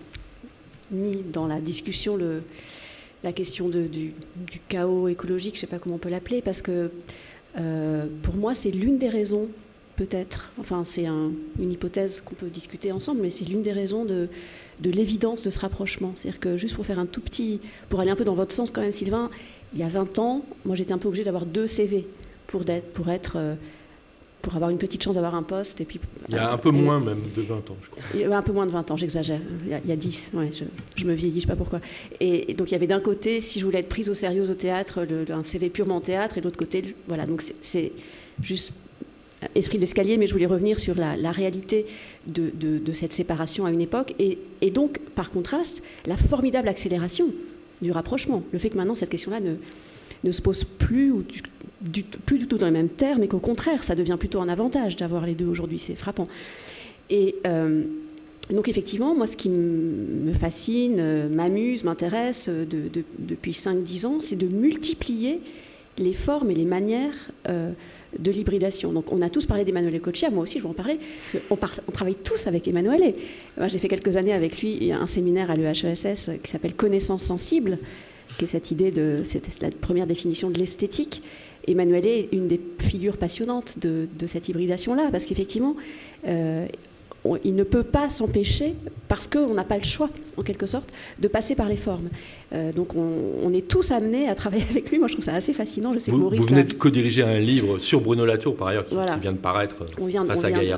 mis dans la discussion la question du chaos écologique, je ne sais pas comment on peut l'appeler, parce que pour moi, c'est l'une des raisons, peut-être, enfin c'est une hypothèse qu'on peut discuter ensemble, mais c'est l'une des raisons de l'évidence de ce rapprochement. C'est-à-dire que juste pour faire un tout petit... Pour aller un peu dans votre sens quand même, Sylvain, il y a 20 ans, moi j'étais un peu obligée d'avoir 2 CV pour avoir une petite chance d'avoir un poste. Et puis, il y a un peu moins même de 20 ans, je crois. Il y a un peu moins de 20 ans, j'exagère. Il y a 10, ouais, je me vieillis, je ne sais pas pourquoi. Et donc il y avait d'un côté, si je voulais être prise au sérieux au théâtre, un CV purement théâtre, et de l'autre côté, voilà. Donc c'est juste... esprit d'escalier, mais je voulais revenir sur la réalité de cette séparation à une époque, et donc, par contraste, la formidable accélération du rapprochement. Le fait que maintenant, cette question-là ne se pose plus, plus du tout dans les mêmes termes, mais qu'au contraire, ça devient plutôt un avantage d'avoir les deux aujourd'hui. C'est frappant. Et donc, effectivement, moi, ce qui me fascine, m'amuse, m'intéresse depuis 5-10 ans, c'est de multiplier les formes et les manières de l'hybridation. Donc, on a tous parlé d'Emmanuel Cauchat, moi aussi je vais en parler, parce qu'on travaille tous avec Emmanuel. J'ai fait quelques années avec lui un séminaire à l'EHESS qui s'appelle Connaissance sensible, qui est cette idée c'est la première définition de l'esthétique. Emmanuel est une des figures passionnantes de cette hybridation-là, parce qu'effectivement, il ne peut pas s'empêcher, parce qu'on n'a pas le choix, en quelque sorte, de passer par les formes. Donc on est tous amenés à travailler avec lui. Moi, je trouve ça assez fascinant. Je sais que Maurice, vous venez de co-diriger un livre sur Bruno Latour, par ailleurs, qui vient de paraître face à Gaïa.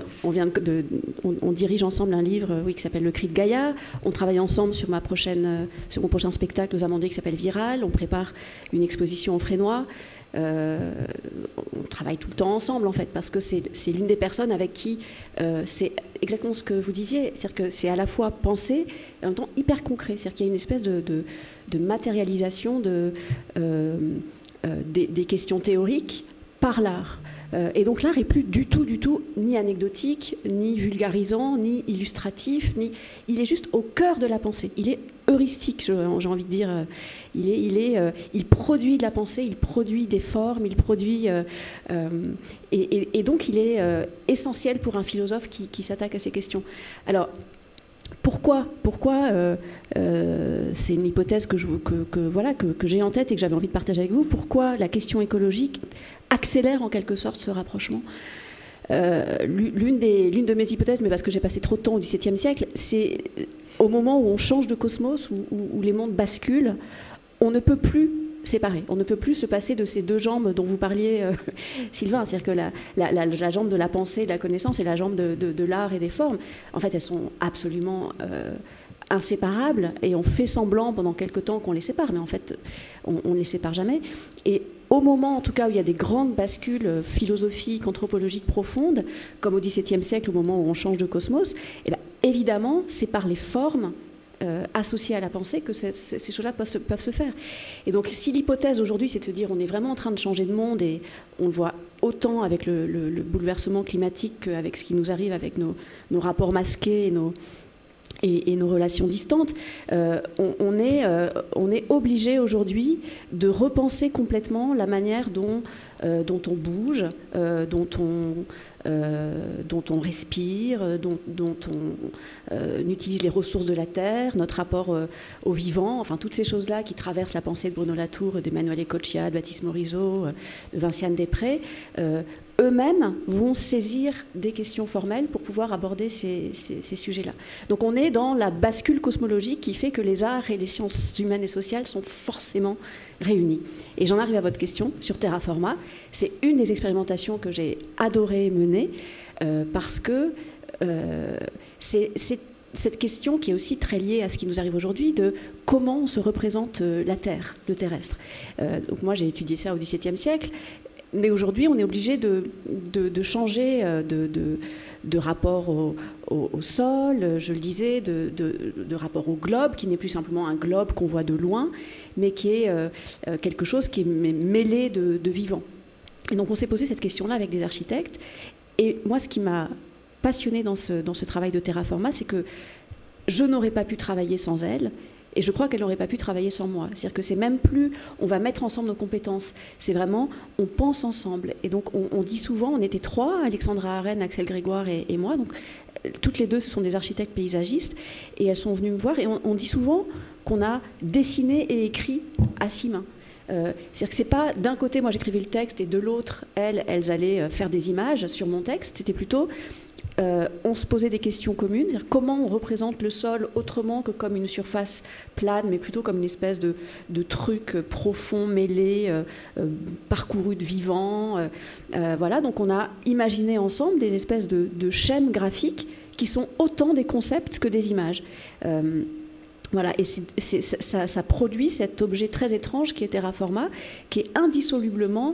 On dirige ensemble un livre qui s'appelle Le Cri de Gaïa. On travaille ensemble sur mon prochain spectacle aux Amandés qui s'appelle Viral. On prépare une exposition au Frénois. On travaille tout le temps ensemble, en fait, parce que c'est l'une des personnes avec qui c'est exactement ce que vous disiez, c'est-à-dire que c'est à la fois pensé et en même temps hyper concret, c'est-à-dire qu'il y a une espèce de matérialisation des questions théoriques par l'art. Et donc l'art n'est plus du tout ni anecdotique, ni vulgarisant, ni illustratif, il est juste au cœur de la pensée. Il est heuristique, j'ai envie de dire. Il produit de la pensée, il produit des formes, il produit... et donc il est essentiel pour un philosophe qui s'attaque à ces questions. Alors, pourquoi c'est une hypothèse que j'ai en tête et que j'avais envie de partager avec vous. Pourquoi la question écologique accélère en quelque sorte ce rapprochement ? L'une de mes hypothèses, mais parce que j'ai passé trop de temps au XVIIe siècle, c'est au moment où on change de cosmos, où les mondes basculent, on ne peut plus séparer. On ne peut plus se passer de ces deux jambes dont vous parliez, Sylvain. C'est-à-dire que la jambe de la pensée, de la connaissance, et la jambe de l'art et des formes, en fait, elles sont absolument inséparables, et on fait semblant pendant quelque temps qu'on les sépare, mais en fait, on ne les sépare jamais. Et au moment, en tout cas, où il y a des grandes bascules philosophiques, anthropologiques profondes, comme au XVIIe siècle, au moment où on change de cosmos, eh bien, évidemment, c'est par les formes associées à la pensée que ces choses-là peuvent se faire. Et donc, si l'hypothèse aujourd'hui, c'est de se dire on est vraiment en train de changer de monde, et on le voit autant avec le bouleversement climatique qu'avec ce qui nous arrive avec nos rapports masqués et nos relations distantes, on est obligé aujourd'hui de repenser complètement la manière dont on bouge, dont on respire, dont on utilise les ressources de la Terre, notre rapport au vivant, enfin toutes ces choses-là qui traversent la pensée de Bruno Latour, d'Emmanuel Ecochia, de Baptiste Morisot, de Vinciane Després, eux-mêmes vont saisir des questions formelles pour pouvoir aborder ces sujets-là. Donc on est dans la bascule cosmologique qui fait que les arts et les sciences humaines et sociales sont forcément réunis. Et j'en arrive à votre question sur Terraforma. C'est une des expérimentations que j'ai adoré mener parce que c'est cette question qui est aussi très liée à ce qui nous arrive aujourd'hui de comment on se représente la Terre, le terrestre. Donc moi j'ai étudié ça au XVIIe siècle. Mais aujourd'hui, on est obligé de changer de rapport au sol, je le disais, de rapport au globe, qui n'est plus simplement un globe qu'on voit de loin, mais qui est quelque chose qui est mêlé de vivant. Et donc on s'est posé cette question-là avec des architectes. Et moi, ce qui m'a passionnée dans ce travail de Terraforma, c'est que je n'aurais pas pu travailler sans elle. Et je crois qu'elle n'aurait pas pu travailler sans moi. C'est-à-dire que c'est même plus on va mettre ensemble nos compétences, c'est vraiment on pense ensemble. Et donc on dit souvent, on était trois, Alexandra Arène, Axel Grégoire et moi, donc toutes les deux ce sont des architectes paysagistes, et elles sont venues me voir, et on dit souvent qu'on a dessiné et écrit à 6 mains. C'est-à-dire que c'est pas d'un côté moi j'écrivais le texte et de l'autre elles allaient faire des images sur mon texte, c'était plutôt on se posait des questions communes, c'est-à-dire comment on représente le sol autrement que comme une surface plane, mais plutôt comme une espèce de truc profond, mêlé, parcouru de vivant. Voilà, donc on a imaginé ensemble des espèces de schèmes graphiques qui sont autant des concepts que des images. Voilà, et ça produit cet objet très étrange qui est Terraforma, qui est indissolublement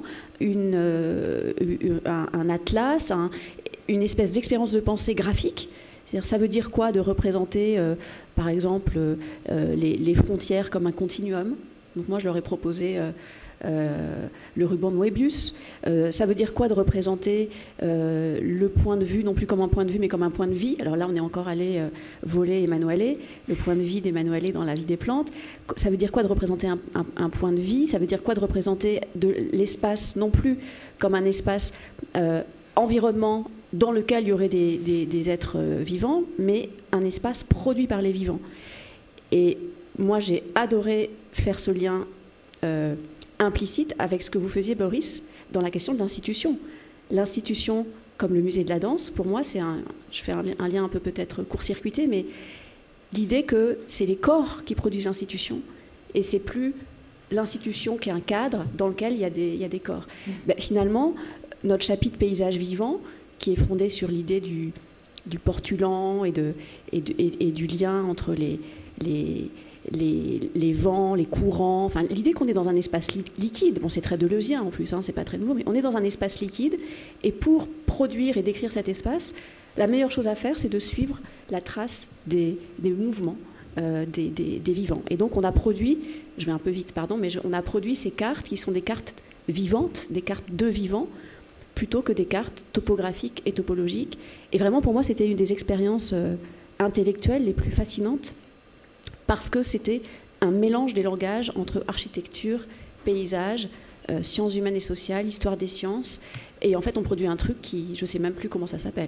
un atlas, une espèce d'expérience de pensée graphique. C'est-à-dire, ça veut dire quoi de représenter, par exemple, les frontières comme un continuum. Donc moi, je leur ai proposé le ruban de Moebius. Ça veut dire quoi de représenter le point de vue, non plus comme un point de vue, mais comme un point de vie. Alors là, on est encore allé voler Emanuele, le point de vie d'Emanuele dans La vie des plantes. Ça veut dire quoi de représenter un point de vie? Ça veut dire quoi de représenter l'espace, non plus comme un espace environnement dans lequel il y aurait des êtres vivants, mais un espace produit par les vivants. Et moi, j'ai adoré faire ce lien implicite avec ce que vous faisiez, Boris, dans la question de l'institution. L'institution, comme le musée de la danse, pour moi, je fais un lien un peu peut-être court-circuité, mais l'idée que c'est les corps qui produisent l'institution, et c'est plus l'institution qui est un cadre dans lequel il y a des corps. Ben, finalement, notre chapitre paysage vivant, qui est fondé sur l'idée du portulan et du lien entre les vents, les courants, enfin, l'idée qu'on est dans un espace liquide, bon, c'est très deleuzien en plus, hein, c'est pas très nouveau, mais on est dans un espace liquide, et pour produire et décrire cet espace, la meilleure chose à faire, c'est de suivre la trace des mouvements des vivants. Et donc on a produit, je vais un peu vite, pardon, mais on a produit ces cartes qui sont des cartes vivantes, des cartes de vivants, plutôt que des cartes topographiques et topologiques. Et vraiment, pour moi, c'était une des expériences intellectuelles les plus fascinantes, parce que c'était un mélange des langages entre architecture, paysage, sciences humaines et sociales, histoire des sciences. Et en fait, on produit un truc qui, je ne sais même plus comment ça s'appelle.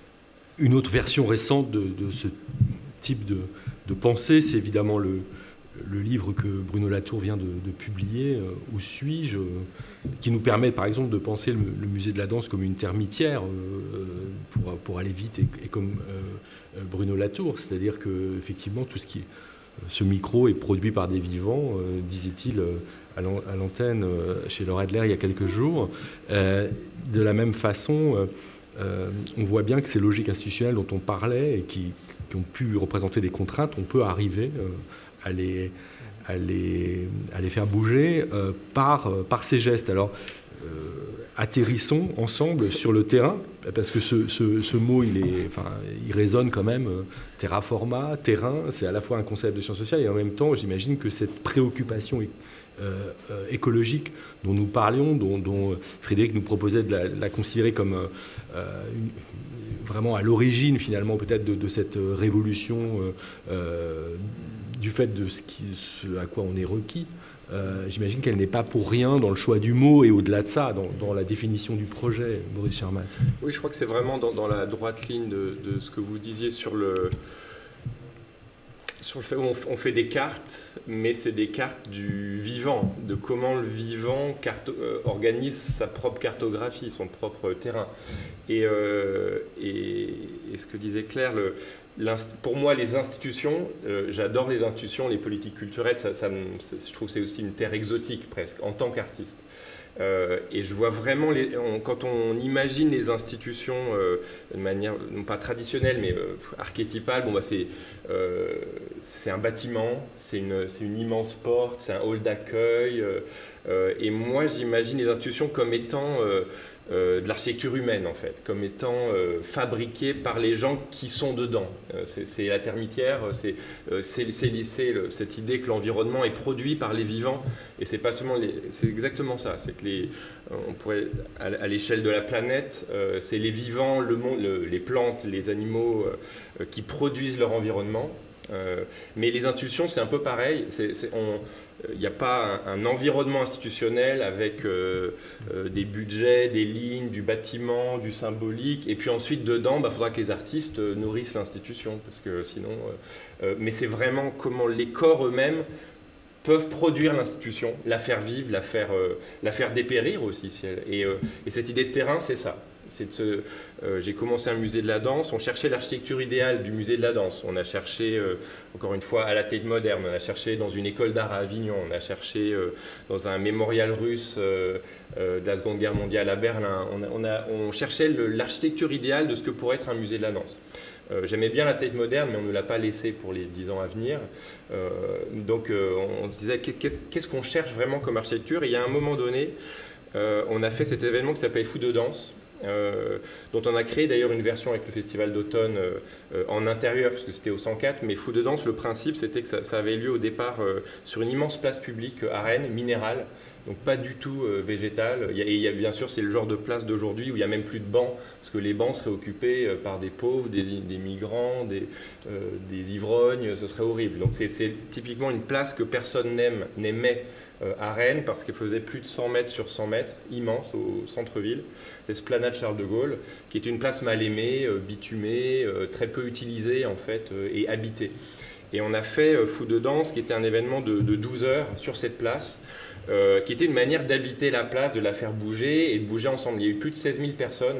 Une autre version récente de ce type de pensée, c'est évidemment le livre que Bruno Latour vient de publier, Où suis-je, qui nous permet par exemple de penser le musée de la danse comme une termitière pour aller vite et comme Bruno Latour, c'est-à-dire que effectivement tout ce micro est produit par des vivants, disait-il à l'antenne chez Laura Adler il y a quelques jours. De la même façon, on voit bien que ces logiques institutionnelles dont on parlait et qui ont pu représenter des contraintes, on peut arriver à les faire bouger par ces gestes. Alors, atterrissons ensemble sur le terrain, parce que ce mot, il résonne quand même. Terraforma, terrain, c'est à la fois un concept de sciences sociales et en même temps, j'imagine que cette préoccupation écologique dont nous parlions, dont Frédéric nous proposait de la considérer comme vraiment à l'origine finalement peut-être de cette révolution du fait de ce à quoi on est requis. J'imagine qu'elle n'est pas pour rien dans le choix du mot et au-delà de ça, dans la définition du projet, Boris Charmat. Oui, je crois que c'est vraiment dans la droite ligne de ce que vous disiez sur le fait où on fait des cartes, mais c'est des cartes du vivant, de comment le vivant organise sa propre cartographie, son propre terrain. Et ce que disait Claire, pour moi, les institutions, j'adore les institutions, les politiques culturelles, je trouve que c'est aussi une terre exotique presque, en tant qu'artiste. Et je vois vraiment, quand on imagine les institutions de manière, non pas traditionnelle, mais archétypale, c'est un bâtiment, c'est une immense porte, c'est un hall d'accueil. Et moi, j'imagine les institutions comme étant de l'architecture humaine, en fait, comme étant fabriquée par les gens qui sont dedans. C'est la termitière, c'est cette idée que l'environnement est produit par les vivants, et c'est pas seulement c'est exactement ça, c'est que on pourrait, à l'échelle de la planète, c'est les vivants, le monde, les plantes, les animaux qui produisent leur environnement. Mais les institutions, c'est un peu pareil. Il n'y a pas un environnement institutionnel avec des budgets, des lignes, du bâtiment, du symbolique. Et puis ensuite, dedans, faudra que les artistes nourrissent l'institution. Parce que sinon, mais c'est vraiment comment les corps eux-mêmes peuvent produire l'institution, la faire vivre, la faire dépérir aussi. Et cette idée de terrain, c'est ça. J'ai commencé un musée de la danse, on cherchait l'architecture idéale du musée de la danse. On a cherché, encore une fois, à la Tate Modern, on a cherché dans une école d'art à Avignon, on a cherché dans un mémorial russe de la Seconde Guerre mondiale à Berlin. On cherchait l'architecture idéale de ce que pourrait être un musée de la danse. J'aimais bien la Tate Modern, mais on ne nous l'a pas laissé pour les 10 ans à venir. Donc on se disait, qu'est-ce qu'on cherche vraiment comme architecture? Et il y a un moment donné, on a fait cet événement qui s'appelle Fou de danse, dont on a créé d'ailleurs une version avec le festival d'automne en intérieur, parce que c'était au 104, mais Fou de danse, le principe c'était que ça avait lieu au départ sur une immense place publique à Rennes, minérale, donc pas du tout végétale. Il y a bien sûr, c'est le genre de place d'aujourd'hui où il n'y a même plus de bancs, parce que les bancs seraient occupés par des pauvres, des migrants, des ivrognes, ce serait horrible. Donc c'est typiquement une place que personne n'aimait à Rennes, parce qu'elle faisait plus de 100 mètres sur 100 mètres, immense au centre-ville, l'esplanade Charles de Gaulle, qui était une place mal aimée, bitumée, très peu utilisée en fait, et habitée. Et on a fait Fou de danse, qui était un événement de 12 heures sur cette place, qui était une manière d'habiter la place, de la faire bouger et de bouger ensemble. Il y a eu plus de 16 000 personnes,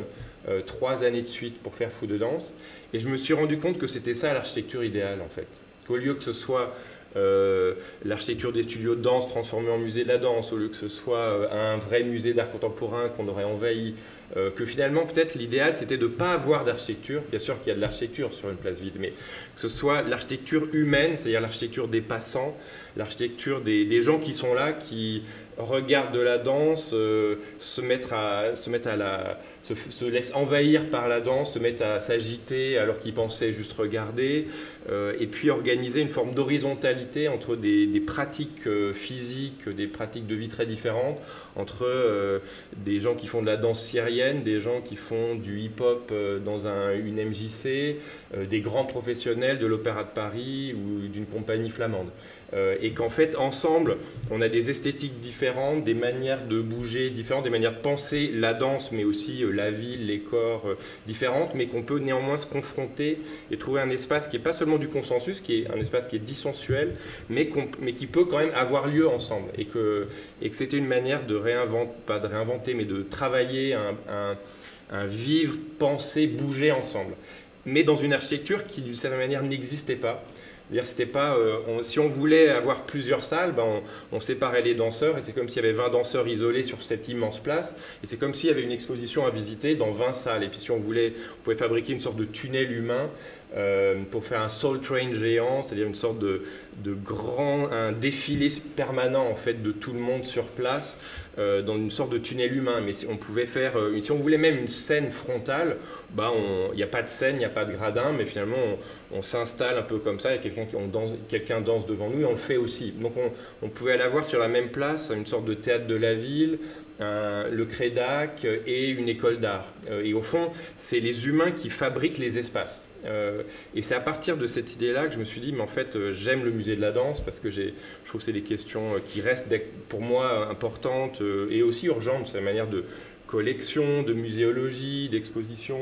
3 années de suite pour faire Fou de danse, et je me suis rendu compte que c'était ça l'architecture idéale en fait. Qu'au lieu que ce soit l'architecture des studios de danse transformée en musée de la danse, au lieu que ce soit un vrai musée d'art contemporain qu'on aurait envahi, que finalement peut-être l'idéal c'était de ne pas avoir d'architecture, bien sûr qu'il y a de l'architecture sur une place vide, mais que ce soit l'architecture humaine, c'est-à-dire l'architecture des passants, l'architecture des gens qui sont là, qui regardent de la danse, se laissent envahir par la danse, se mettent à s'agiter alors qu'ils pensaient juste regarder, et puis organiser une forme d'horizontalité entre des pratiques physiques, des pratiques de vie très différentes, entre des gens qui font de la danse syrienne, des gens qui font du hip-hop dans une MJC, des grands professionnels de l'Opéra de Paris ou d'une compagnie flamande. et qu'en fait, ensemble, on a des esthétiques différentes, des manières de bouger différentes, des manières de penser la danse, mais aussi la ville, les corps différentes, mais qu'on peut néanmoins se confronter et trouver un espace qui n'est pas seulement du consensus, qui est un espace qui est dissensuel, mais qui peut quand même avoir lieu ensemble, et que c'était une manière de pas de réinventer, mais de travailler un vivre, penser, bouger ensemble, mais dans une architecture qui d'une certaine manière n'existait pas. C'était pas, si on voulait avoir plusieurs salles, on séparait les danseurs, et c'est comme s'il y avait 20 danseurs isolés sur cette immense place, et c'est comme s'il y avait une exposition à visiter dans 20 salles. Et puis si on voulait, on pouvait fabriquer une sorte de tunnel humain pour faire un Soul Train géant, c'est-à-dire une sorte de un défilé permanent en fait de tout le monde sur place, dans une sorte de tunnel humain. Mais si on pouvait faire, si on voulait même une scène frontale, il n'y a pas de scène, il n'y a pas de gradin, mais finalement on s'installe un peu comme ça, et quelqu'un danse devant nous, et on le fait aussi. Donc on pouvait aller avoir sur la même place une sorte de théâtre de la ville, le Crédac et une école d'art. Et au fond, c'est les humains qui fabriquent les espaces. Et c'est à partir de cette idée-là que je me suis dit, mais en fait, j'aime le musée de la danse, parce que je trouve que c'est des questions qui restent pour moi importantes et aussi urgentes. C'est la manière de collection, de muséologie, d'exposition,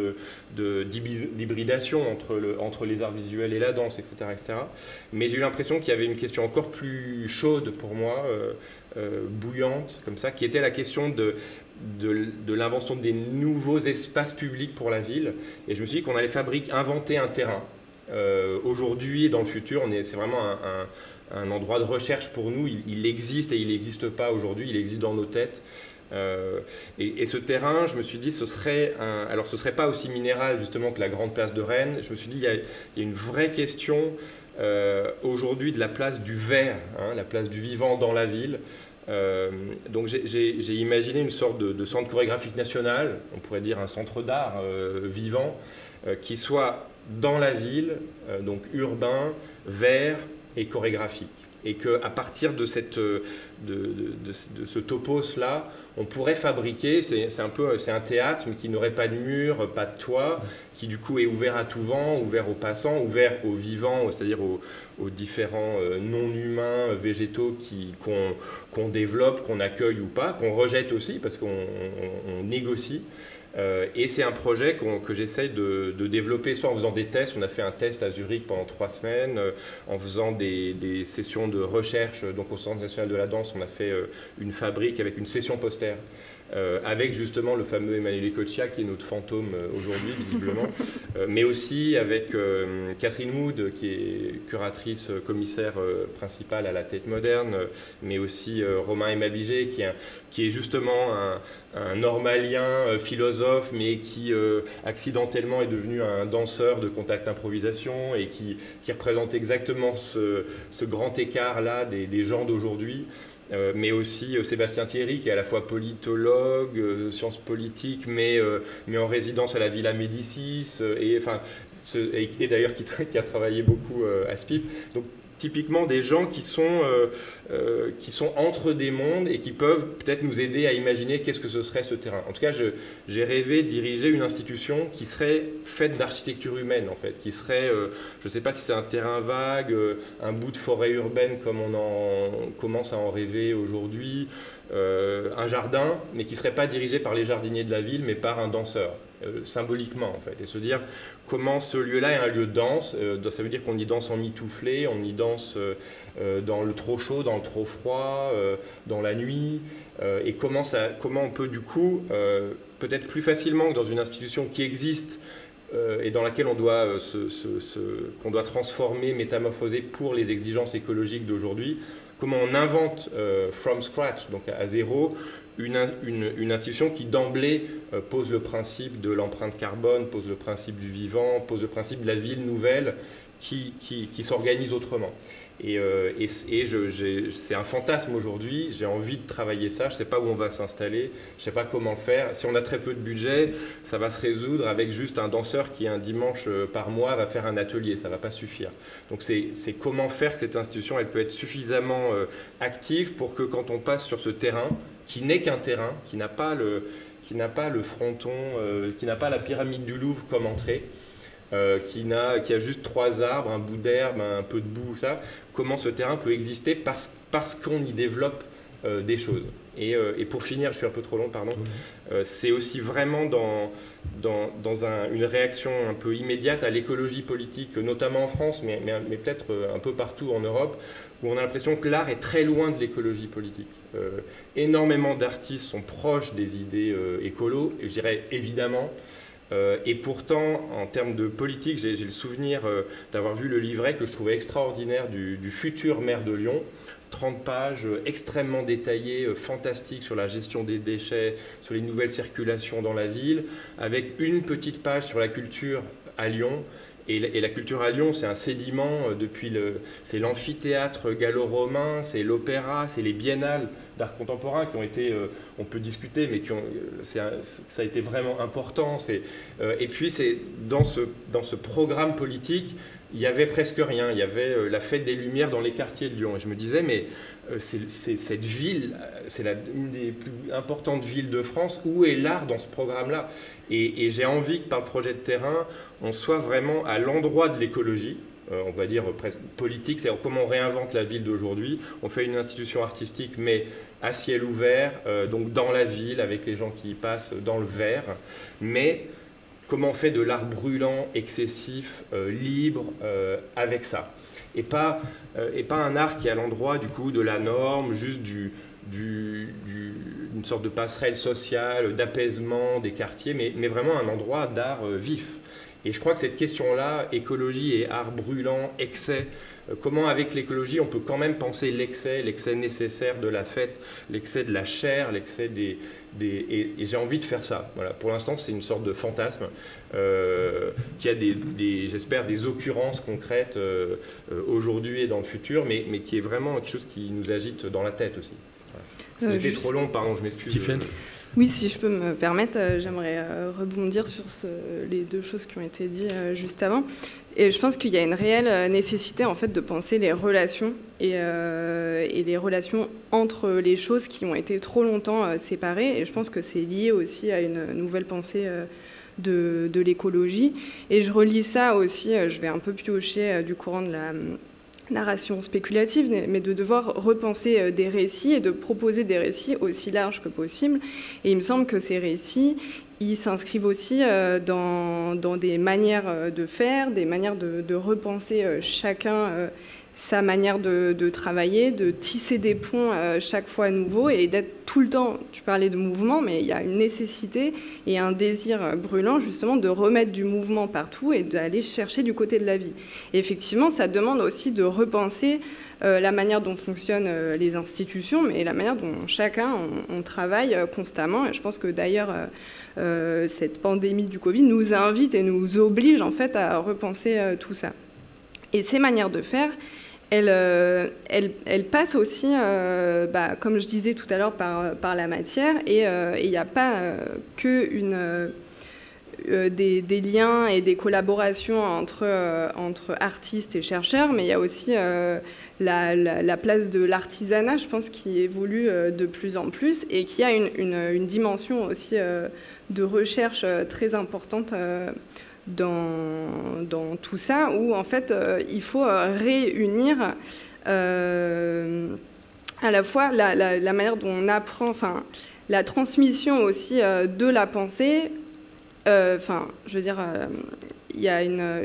d'hybridation entre les arts visuels et la danse, etc. etc. Mais j'ai eu l'impression qu'il y avait une question encore plus chaude pour moi, bouillante, comme ça, qui était la question de l'invention des nouveaux espaces publics pour la ville. Et je me suis dit qu'on allait inventer un terrain. Aujourd'hui et dans le futur, c'est vraiment un endroit de recherche pour nous. Il existe et il n'existe pas aujourd'hui, il existe dans nos têtes. Et ce terrain, je me suis dit, ce serait pas aussi minéral justement que la grande place de Rennes. Je me suis dit, il y a une vraie question aujourd'hui de la place du vert, la place du vivant dans la ville. Donc j'ai imaginé une sorte de centre chorégraphique national, on pourrait dire un centre d'art vivant, qui soit dans la ville, donc urbain, vert et chorégraphique. Et qu'à partir de ce topos-là, on pourrait fabriquer, c'est un théâtre, mais qui n'aurait pas de mur, pas de toit, qui du coup est ouvert à tout vent, ouvert aux passants, ouvert aux vivants, c'est-à-dire aux différents non-humains, végétaux qu'on développe, qu'on accueille ou pas, qu'on rejette aussi, parce qu'on négocie. Et c'est un projet que j'essaye de développer, soit en faisant des tests. On a fait un test à Zurich pendant 3 semaines, en faisant des sessions de recherche. Donc au Centre national de la danse, on a fait une fabrique avec une session poster, avec justement le fameux Emanuele Coccia, qui est notre fantôme aujourd'hui, visiblement, mais aussi avec Catherine Wood, qui est curatrice, commissaire principale à la Tate Moderne, mais aussi Romain Emabigé, qui est justement un normalien philosophe, mais qui accidentellement est devenu un danseur de contact improvisation, et qui représente exactement ce grand écart-là des gens d'aujourd'hui. Mais aussi Sébastien Thierry, qui est à la fois politologue, sciences politiques, mais en résidence à la Villa Médicis, et d'ailleurs qui a travaillé beaucoup à SPIP. Donc typiquement des gens qui sont entre des mondes et qui peuvent peut-être nous aider à imaginer qu'est-ce que ce serait ce terrain. En tout cas, j'ai rêvé de diriger une institution qui serait faite d'architecture humaine, en fait, qui serait, je ne sais pas si c'est un terrain vague, un bout de forêt urbaine comme on commence à en rêver aujourd'hui, un jardin, mais qui ne serait pas dirigé par les jardiniers de la ville, mais par un danseur. Symboliquement en fait, et se dire comment ce lieu-là est un lieu de danse. Ça veut dire qu'on y danse en mitouflé, on y danse dans le trop chaud, dans le trop froid, dans la nuit, et comment on peut du coup, peut-être plus facilement que dans une institution qui existe et dans laquelle on doit qu'on doit transformer, métamorphoser pour les exigences écologiques d'aujourd'hui, comment on invente from scratch, donc à zéro, une institution qui d'emblée pose le principe de l'empreinte carbone, pose le principe du vivant, pose le principe de la ville nouvelle qui s'organise autrement. Et c'est un fantasme aujourd'hui, j'ai envie de travailler ça, je ne sais pas où on va s'installer, je ne sais pas comment le faire. Si on a très peu de budget, ça va se résoudre avec juste un danseur qui un dimanche par mois va faire un atelier, ça ne va pas suffire. Donc c'est comment faire que cette institution, elle peut être suffisamment active pour que quand on passe sur ce terrain, qui n'est qu'un terrain, qui n'a pas le fronton, qui n'a pas la pyramide du Louvre comme entrée, qui a juste 3 arbres, un bout d'herbe, un peu de boue, ça, comment ce terrain peut exister parce qu'on y développe des choses. Et pour finir, je suis un peu trop long, pardon, c'est aussi vraiment dans une réaction un peu immédiate à l'écologie politique, notamment en France, mais peut-être un peu partout en Europe, où on a l'impression que l'art est très loin de l'écologie politique. Énormément d'artistes sont proches des idées écolo, et je dirais évidemment. Et pourtant, en termes de politique, j'ai le souvenir d'avoir vu le livret que je trouvais extraordinaire du futur maire de Lyon. 30 pages extrêmement détaillées, fantastiques sur la gestion des déchets, sur les nouvelles circulations dans la ville, avec une petite page sur la culture à Lyon. Et la culture à Lyon, c'est un sédiment c'est l'amphithéâtre gallo-romain, c'est l'opéra, c'est les biennales d'art contemporain qui ont été, on peut discuter, mais ça a été vraiment important. Et puis, dans ce programme politique, il y avait presque rien. Il y avait la fête des Lumières dans les quartiers de Lyon. Et je me disais, mais cette ville, c'est une des plus importantes villes de France. Où est l'art dans ce programme-là? Et j'ai envie que par le projet de terrain, on soit vraiment à l'endroit de l'écologie, on va dire presque politique, c'est-à-dire comment on réinvente la ville d'aujourd'hui. On fait une institution artistique, mais à ciel ouvert, donc dans la ville, avec les gens qui y passent dans le vert. Mais comment on fait de l'art brûlant, excessif, libre, avec ça. Et pas un art qui est à l'endroit du coup de la norme, juste une sorte de passerelle sociale, d'apaisement des quartiers, mais vraiment un endroit d'art vif. Et je crois que cette question-là, écologie et art brûlant, excès, comment avec l'écologie on peut quand même penser l'excès nécessaire de la fête, l'excès de la chair, l'excès et j'ai envie de faire ça. Voilà. Pour l'instant, c'est une sorte de fantasme qui a j'espère, des occurrences concrètes aujourd'hui et dans le futur, mais qui est vraiment quelque chose qui nous agite dans la tête aussi. Voilà. J'étais trop long, pardon, je m'excuse. Oui, si je peux me permettre, j'aimerais rebondir sur les deux choses qui ont été dites juste avant. Et je pense qu'il y a une réelle nécessité en fait de penser les relations et les relations entre les choses qui ont été trop longtemps séparées. Et je pense que c'est lié aussi à une nouvelle pensée de l'écologie. Et je relis ça aussi, je vais un peu piocher du courant de la narration spéculative, mais de devoir repenser des récits et de proposer des récits aussi larges que possible. Et il me semble que ces récits, ils s'inscrivent aussi dans des manières de faire, des manières de repenser chacun sa manière de travailler, de tisser des ponts chaque fois à nouveau et d'être tout le temps, tu parlais de mouvement, mais il y a une nécessité et un désir brûlant justement de remettre du mouvement partout et d'aller chercher du côté de la vie. Et effectivement, ça demande aussi de repenser la manière dont fonctionnent les institutions, mais la manière dont chacun, on travaille constamment. Et je pense que d'ailleurs, cette pandémie du Covid nous invite et nous oblige en fait à repenser tout ça. Et ces manières de faire, elles passent aussi, comme je disais tout à l'heure, par la matière. Et il n'y a pas que des liens et des collaborations entre artistes et chercheurs, mais il y a aussi la place de l'artisanat, je pense, qui évolue de plus en plus et qui a une dimension aussi de recherche très importante dans tout ça, où en fait il faut réunir à la fois la manière dont on apprend, enfin la transmission aussi de la pensée. Je veux dire, il y a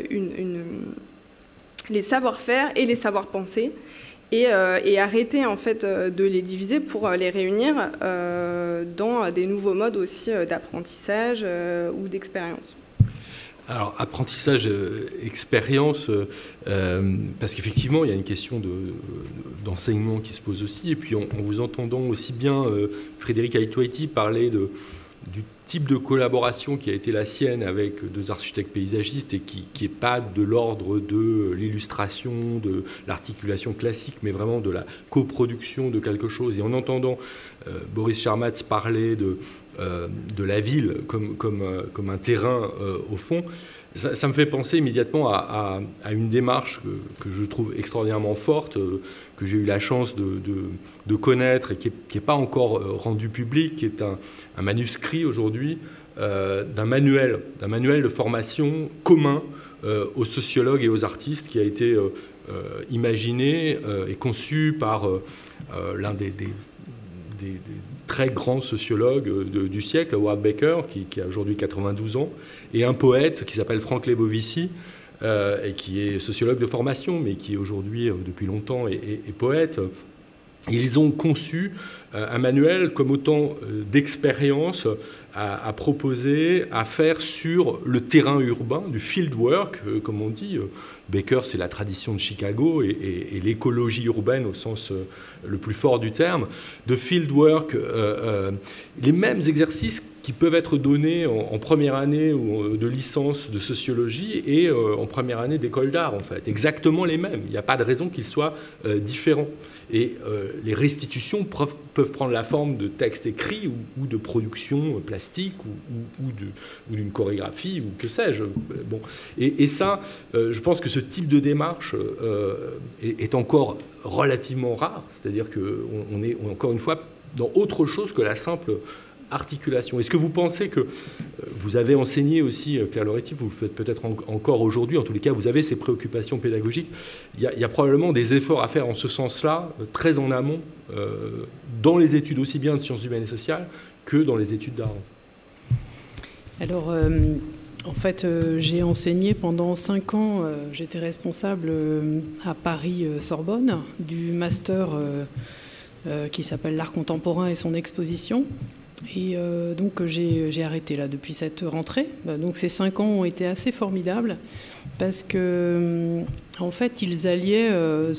les savoir-faire et les savoir-penser, et arrêter en fait de les diviser pour les réunir dans des nouveaux modes aussi d'apprentissage ou d'expérience. Alors, apprentissage, expérience, parce qu'effectivement, il y a une question d'enseignement qui se pose aussi. Et puis, en vous entendant aussi bien Frédéric Aïtouaiti parler du type de collaboration qui a été la sienne avec deux architectes paysagistes et qui n'est pas de l'ordre de l'illustration, de l'articulation classique, mais vraiment de la coproduction de quelque chose. Et en entendant Boris Charmatz parler de la ville comme un terrain au fond, ça me fait penser immédiatement à une démarche que je trouve extraordinairement forte, que j'ai eu la chance de connaître et qui n'est pas encore rendu public, qui est un manuscrit aujourd'hui d'un manuel de formation commun aux sociologues et aux artistes, qui a été imaginé et conçu par l'un des très grands sociologues du siècle, Howard Baker, qui a aujourd'hui 92 ans, et un poète qui s'appelle Frank Lebovici, et qui est sociologue de formation, mais qui aujourd'hui, depuis longtemps, est poète. Ils ont conçu un manuel comme autant d'expériences à proposer, à faire sur le terrain urbain, du field work, comme on dit. Baker, c'est la tradition de Chicago et l'écologie urbaine au sens le plus fort du terme. De field work, les mêmes exercices qui peuvent être donnés en première année de licence de sociologie et en première année d'école d'art, en fait. Exactement les mêmes. Il n'y a pas de raison qu'ils soient différents. Et les restitutions peuvent prendre la forme de textes écrits ou de productions plastiques ou d'une chorégraphie ou que sais-je. Bon. Et ça, je pense que ce type de démarche est encore relativement rare. C'est-à-dire qu'on est encore une fois dans autre chose que la simple articulation. Est-ce que vous pensez que vous avez enseigné aussi, Claire Loretti, vous le faites peut-être encore aujourd'hui, en tous les cas, vous avez ces préoccupations pédagogiques. Il y a probablement des efforts à faire en ce sens-là, très en amont, dans les études aussi bien de sciences humaines et sociales que dans les études d'art. Alors, en fait, j'ai enseigné pendant 5 ans, j'étais responsable à Paris-Sorbonne du master qui s'appelle l'art contemporain et son exposition. Et donc j'ai arrêté là depuis cette rentrée. Donc ces 5 ans ont été assez formidables parce que en fait ils alliaient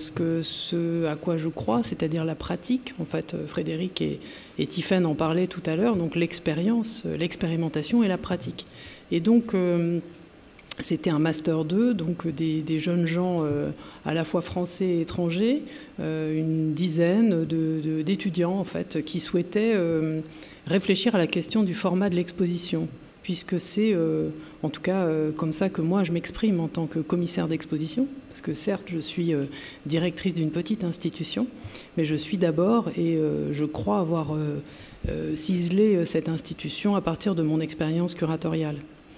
ce à quoi je crois, c'est-à-dire la pratique. En fait, Frédéric et Tiffaine en parlaient tout à l'heure. Donc l'expérience, l'expérimentation et la pratique. Et donc c'était un master 2, donc des jeunes gens à la fois français et étrangers, une dizaine d'étudiants en fait qui souhaitaient réfléchir à la question du format de l'exposition, puisque c'est en tout cas comme ça que moi je m'exprime en tant que commissaire d'exposition, parce que certes je suis directrice d'une petite institution, mais je suis d'abord, et je crois avoir ciselé cette institution à partir de mon expérience curatoriale.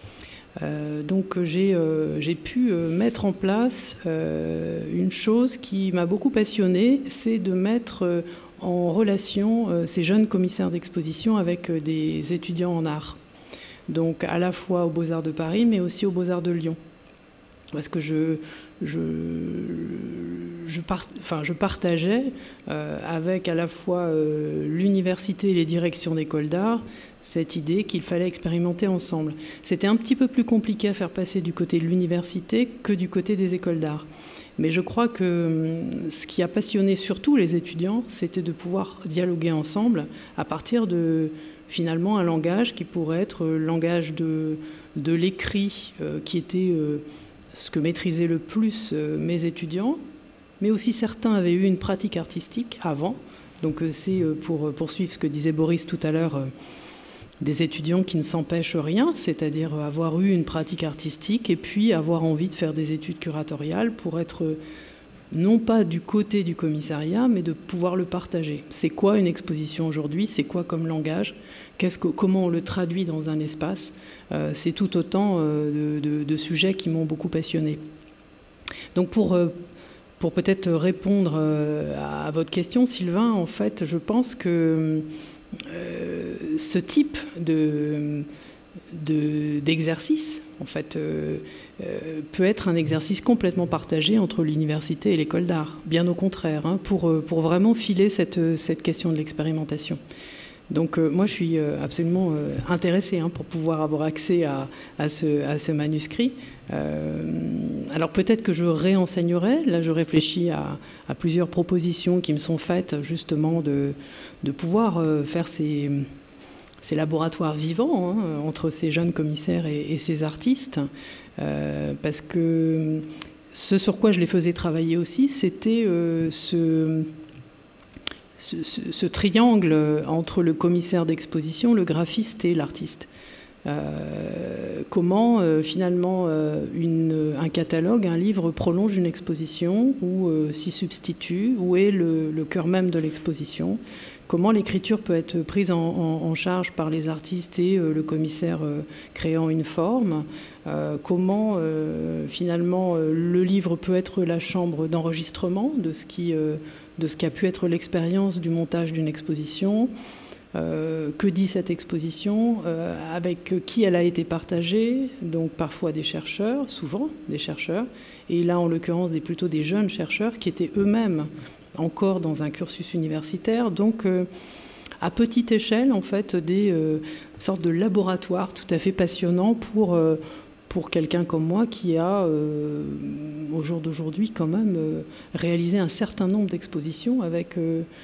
Donc j'ai pu mettre en place une chose qui m'a beaucoup passionnée, c'est de mettre en relation ces jeunes commissaires d'exposition avec des étudiants en art. Donc à la fois aux Beaux-Arts de Paris, mais aussi aux Beaux-Arts de Lyon. Parce que je partageais avec à la fois l'université et les directions d'école d'art cette idée qu'il fallait expérimenter ensemble. C'était un petit peu plus compliqué à faire passer du côté de l'université que du côté des écoles d'art. Mais je crois que ce qui a passionné surtout les étudiants, c'était de pouvoir dialoguer ensemble à partir de finalement un langage qui pourrait être le langage de l'écrit, qui était ce que maîtrisaient le plus mes étudiants, mais aussi certains avaient eu une pratique artistique avant. Donc c'est pour poursuivre ce que disait Boris tout à l'heure, des étudiants qui ne s'empêchent rien, c'est-à-dire avoir eu une pratique artistique et puis avoir envie de faire des études curatoriales pour être non pas du côté du commissariat, mais de pouvoir le partager. C'est quoi une exposition aujourd'hui? C'est quoi comme langage? Comment on le traduit dans un espace? C'est tout autant de sujets qui m'ont beaucoup passionné. Donc pour peut-être répondre à votre question, Sylvain, en fait, je pense que ce type d'exercice, en fait, peut être un exercice complètement partagé entre l'université et l'école d'art. Bien au contraire, hein, pour vraiment filer cette question de l'expérimentation. Donc moi, je suis absolument intéressée pour pouvoir avoir accès à ce manuscrit. Alors peut-être que je réenseignerai. Là, je réfléchis à plusieurs propositions qui me sont faites justement de pouvoir faire ces laboratoires vivants entre ces jeunes commissaires et ces artistes. Parce que ce sur quoi je les faisais travailler aussi, c'était ce triangle entre le commissaire d'exposition, le graphiste et l'artiste. Comment finalement un catalogue, un livre prolonge une exposition ou s'y substitue, où est le cœur même de l'exposition, comment l'écriture peut être prise en charge par les artistes et le commissaire créant une forme, comment finalement le livre peut être la chambre d'enregistrement de ce qui a pu être l'expérience du montage d'une exposition. Que dit cette exposition, avec qui elle a été partagée, donc parfois des chercheurs, souvent des chercheurs, et là en l'occurrence plutôt des jeunes chercheurs qui étaient eux-mêmes encore dans un cursus universitaire, donc à petite échelle en fait des sortes de laboratoires tout à fait passionnants pour quelqu'un comme moi qui a, au jour d'aujourd'hui, quand même réalisé un certain nombre d'expositions avec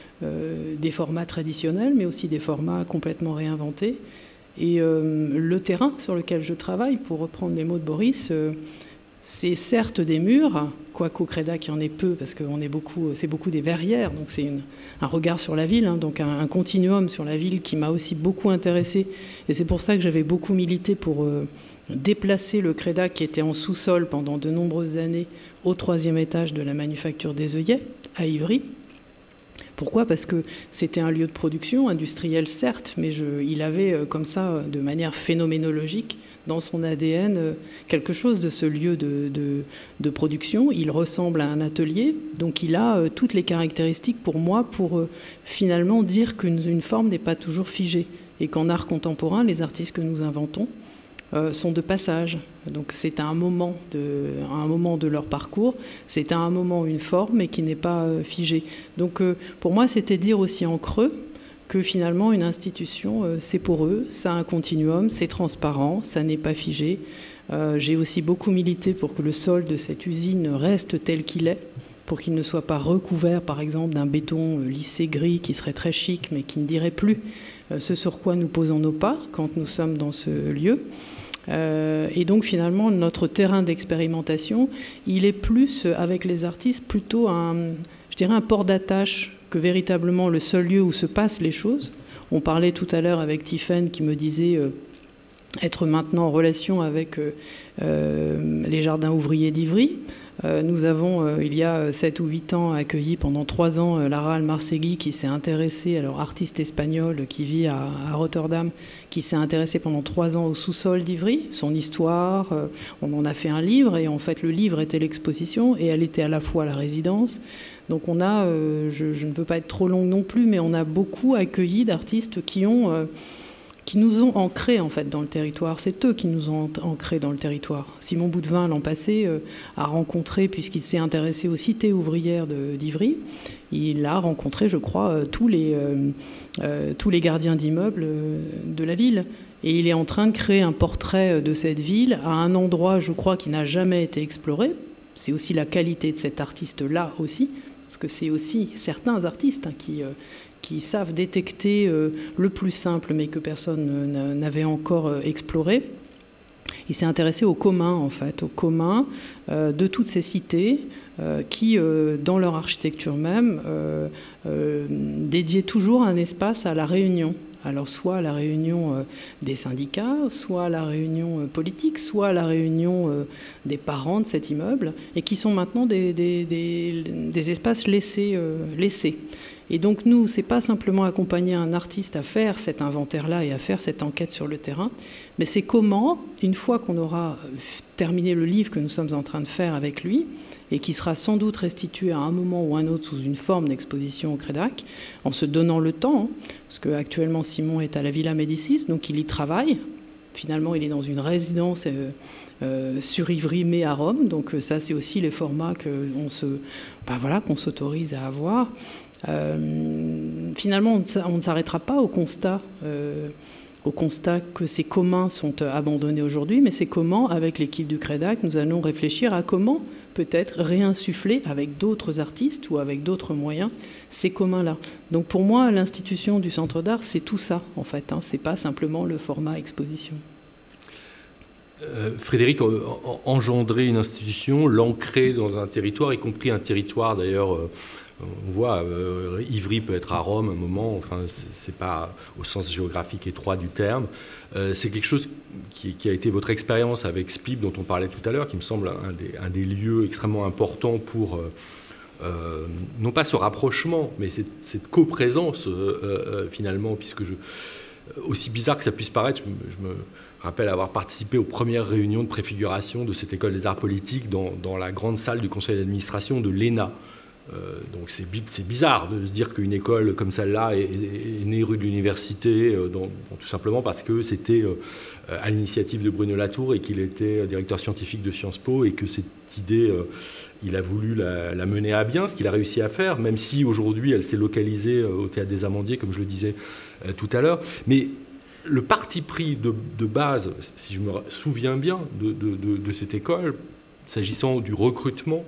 des formats traditionnels, mais aussi des formats complètement réinventés. Et le terrain sur lequel je travaille, pour reprendre les mots de Boris, c'est certes des murs, quoiqu'au Crédac il y en ait peu, parce que c'est beaucoup des verrières, donc c'est un regard sur la ville, hein, donc un continuum sur la ville qui m'a aussi beaucoup intéressée. Et c'est pour ça que j'avais beaucoup milité pour déplacer le Crédac, qui était en sous-sol pendant de nombreuses années, au 3e étage de la manufacture des œillets, à Ivry. Pourquoi ? Parce que c'était un lieu de production, industriel certes, mais il avait comme ça, de manière phénoménologique, dans son ADN, quelque chose de ce lieu de production. Il ressemble à un atelier, donc il a toutes les caractéristiques pour moi pour finalement dire qu'une forme n'est pas toujours figée. Et qu'en art contemporain, les artistes que nous inventons sont de passage. Donc c'est à un moment de leur parcours, c'est à un moment une forme, mais qui n'est pas figée. Donc pour moi, c'était dire aussi en creux que finalement une institution, c'est poreux, ça a un continuum, c'est transparent, ça n'est pas figé. J'ai aussi beaucoup milité pour que le sol de cette usine reste tel qu'il est, pour qu'il ne soit pas recouvert, par exemple, d'un béton lissé gris qui serait très chic, mais qui ne dirait plus ce sur quoi nous posons nos pas quand nous sommes dans ce lieu. Et donc finalement, notre terrain d'expérimentation, il est plus, avec les artistes, plutôt un port d'attache que véritablement le seul lieu où se passent les choses. On parlait tout à l'heure avec Tiffaine qui me disait être maintenant en relation avec les jardins ouvriers d'Ivry. Nous avons, il y a 7 ou 8 ans, accueilli pendant 3 ans Lara Almarsegui, qui s'est intéressée, alors artiste espagnole qui vit à Rotterdam, qui s'est intéressée pendant 3 ans au sous-sol d'Ivry, son histoire. On en a fait un livre, et en fait le livre était l'exposition, et elle était à la fois la résidence. Donc on a, je ne veux pas être trop longue non plus, mais on a beaucoup accueilli d'artistes qui nous ont ancrés en fait dans le territoire. C'est eux qui nous ont ancrés dans le territoire. Simon Boudevin, l'an passé, a rencontré, puisqu'il s'est intéressé aux cités ouvrières d'Ivry, il a rencontré, je crois, tous les gardiens d'immeubles de la ville. Et il est en train de créer un portrait de cette ville à un endroit, je crois, qui n'a jamais été exploré. C'est aussi la qualité de cet artiste-là aussi, parce que c'est aussi certains artistes qui savent détecter le plus simple, mais que personne n'avait encore exploré. Il s'est intéressé au commun, en fait, au commun de toutes ces cités qui, dans leur architecture même, dédiaient toujours un espace à la réunion. Alors soit à la réunion des syndicats, soit à la réunion politique, soit à la réunion des parents de cet immeuble, et qui sont maintenant des espaces laissés. Et donc nous, c'est pas simplement accompagner un artiste à faire cet inventaire-là et à faire cette enquête sur le terrain, mais c'est comment, une fois qu'on aura terminé le livre que nous sommes en train de faire avec lui, et qui sera sans doute restitué à un moment ou un autre sous une forme d'exposition au Crédac, en se donnant le temps, parce qu'actuellement Simon est à la Villa Médicis, donc il y travaille. Finalement, il est dans une résidence sur Ivry, mais à Rome, donc ça, c'est aussi les formats qu'on s'autorise à avoir. Finalement, on ne s'arrêtera pas au constat que ces communs sont abandonnés aujourd'hui, mais c'est comment, avec l'équipe du Crédac, nous allons réfléchir à comment peut-être réinsuffler avec d'autres artistes ou avec d'autres moyens ces communs-là. Donc pour moi, l'institution du Centre d'art, c'est tout ça, en fait. C'est pas simplement le format exposition. Frédéric, engendrer une institution, l'ancrer dans un territoire, y compris un territoire d'ailleurs, on voit, Ivry peut être à Rome à un moment, enfin c'est pas au sens géographique étroit du terme. C'est quelque chose qui a été votre expérience avec SPIP dont on parlait tout à l'heure, qui me semble un des lieux extrêmement importants pour, non pas ce rapprochement, mais cette coprésence finalement, puisque aussi bizarre que ça puisse paraître, je me rappelle avoir participé aux premières réunions de préfiguration de cette école des arts politiques dans la grande salle du conseil d'administration de l'ENA. Donc c'est bizarre de se dire qu'une école comme celle-là est née rue de l'université, tout simplement parce que c'était à l'initiative de Bruno Latour et qu'il était directeur scientifique de Sciences Po et que cette idée, il a voulu la mener à bien, ce qu'il a réussi à faire, même si aujourd'hui elle s'est localisée au Théâtre des Amandiers, comme je le disais tout à l'heure. Mais le parti pris de base, si je me souviens bien, de cette école, s'agissant du recrutement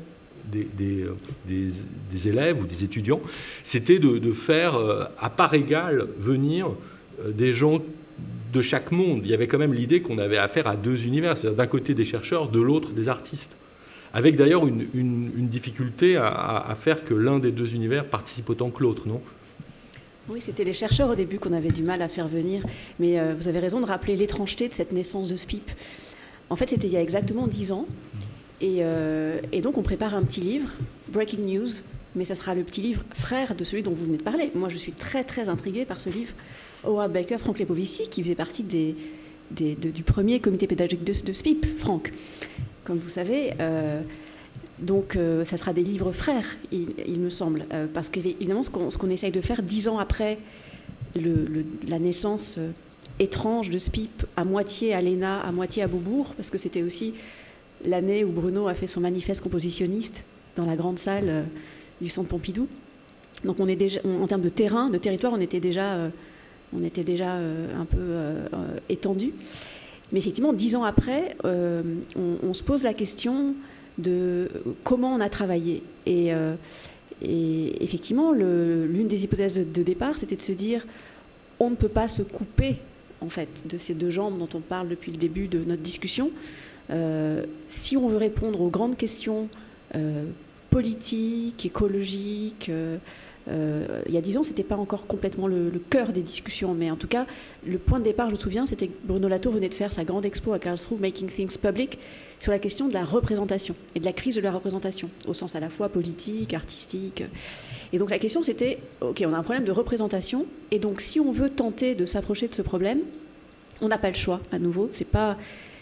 des élèves ou des étudiants, c'était de faire à part égale venir des gens de chaque monde. Il y avait quand même l'idée qu'on avait affaire à deux univers, c'est-à-dire d'un côté des chercheurs, de l'autre des artistes. Avec d'ailleurs une difficulté à faire que l'un des deux univers participe autant que l'autre, non ? Oui, c'était les chercheurs au début qu'on avait du mal à faire venir, mais vous avez raison de rappeler l'étrangeté de cette naissance de SPIP. En fait, c'était il y a exactement 10 ans. Et donc, on prépare un petit livre, Breaking News, mais ça sera le petit livre frère de celui dont vous venez de parler. Moi, je suis très, très intriguée par ce livre. Howard Baker, Franck Lepovici, qui faisait partie du premier comité pédagogique de SPIP, Franck, comme vous savez. Donc, ça sera des livres frères, il me semble. Parce qu'évidemment, ce qu'on essaye de faire 10 ans après la naissance étrange de SPIP, à moitié à l'ENA, à moitié à Beaubourg, parce que c'était aussi l'année où Bruno a fait son manifeste compositionniste dans la grande salle du Centre Pompidou. Donc on est déjà, en termes de terrain, de territoire, on était déjà un peu étendu. Mais effectivement, 10 ans après, on se pose la question de comment on a travaillé. Et effectivement, l'une des hypothèses de départ, c'était de se dire on ne peut pas se couper en fait de ces deux jambes dont on parle depuis le début de notre discussion. Si on veut répondre aux grandes questions politiques, écologiques, il y a 10 ans, ce n'était pas encore complètement le cœur des discussions, mais en tout cas, le point de départ, je me souviens, c'était que Bruno Latour venait de faire sa grande expo à Karlsruhe, Making Things Public, sur la question de la représentation et de la crise de la représentation, au sens à la fois politique, artistique. Et donc la question, c'était, OK, on a un problème de représentation, et donc si on veut tenter de s'approcher de ce problème, on n'a pas le choix, à nouveau, c'est pas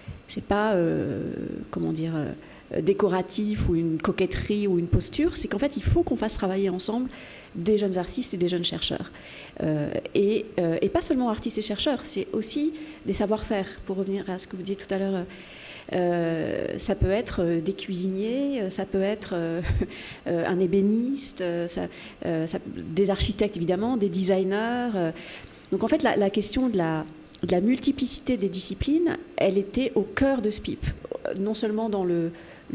comment dire, décoratif ou une coquetterie ou une posture, c'est qu'en fait, il faut qu'on fasse travailler ensemble des jeunes artistes et des jeunes chercheurs. Et pas seulement artistes et chercheurs, c'est aussi des savoir-faire, pour revenir à ce que vous disiez tout à l'heure. Ça peut être des cuisiniers, ça peut être un ébéniste, des architectes, évidemment, des designers. Donc, en fait, la question de la multiplicité des disciplines, elle était au cœur de SPIP, non seulement dans les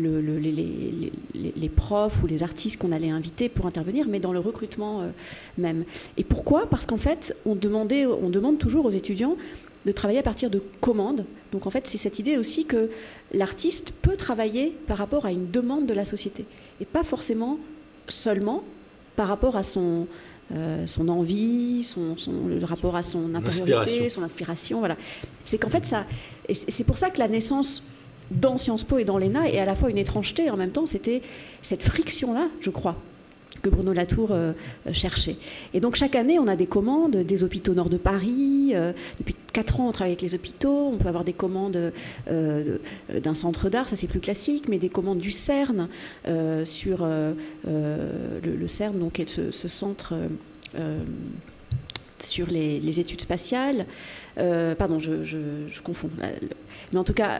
profs ou les artistes qu'on allait inviter pour intervenir, mais dans le recrutement même. Et pourquoi ? Parce qu'en fait, on demande toujours aux étudiants de travailler à partir de commandes. Donc en fait, c'est cette idée aussi que l'artiste peut travailler par rapport à une demande de la société, et pas forcément seulement par rapport à son envie, le rapport à son intériorité, son inspiration, voilà. C'est qu'en fait, c'est pour ça que la naissance dans Sciences Po et dans l'ENA est à la fois une étrangeté, et en même temps, c'était cette friction-là, je crois, que Bruno Latour cherchait. Et donc, chaque année, on a des commandes des hôpitaux nord de Paris. Depuis 4 ans, on travaille avec les hôpitaux. On peut avoir des commandes d'un centre d'art, ça c'est plus classique, mais des commandes du CERN sur le CERN, donc ce centre sur les études spatiales. Pardon, je confonds. Mais en tout cas,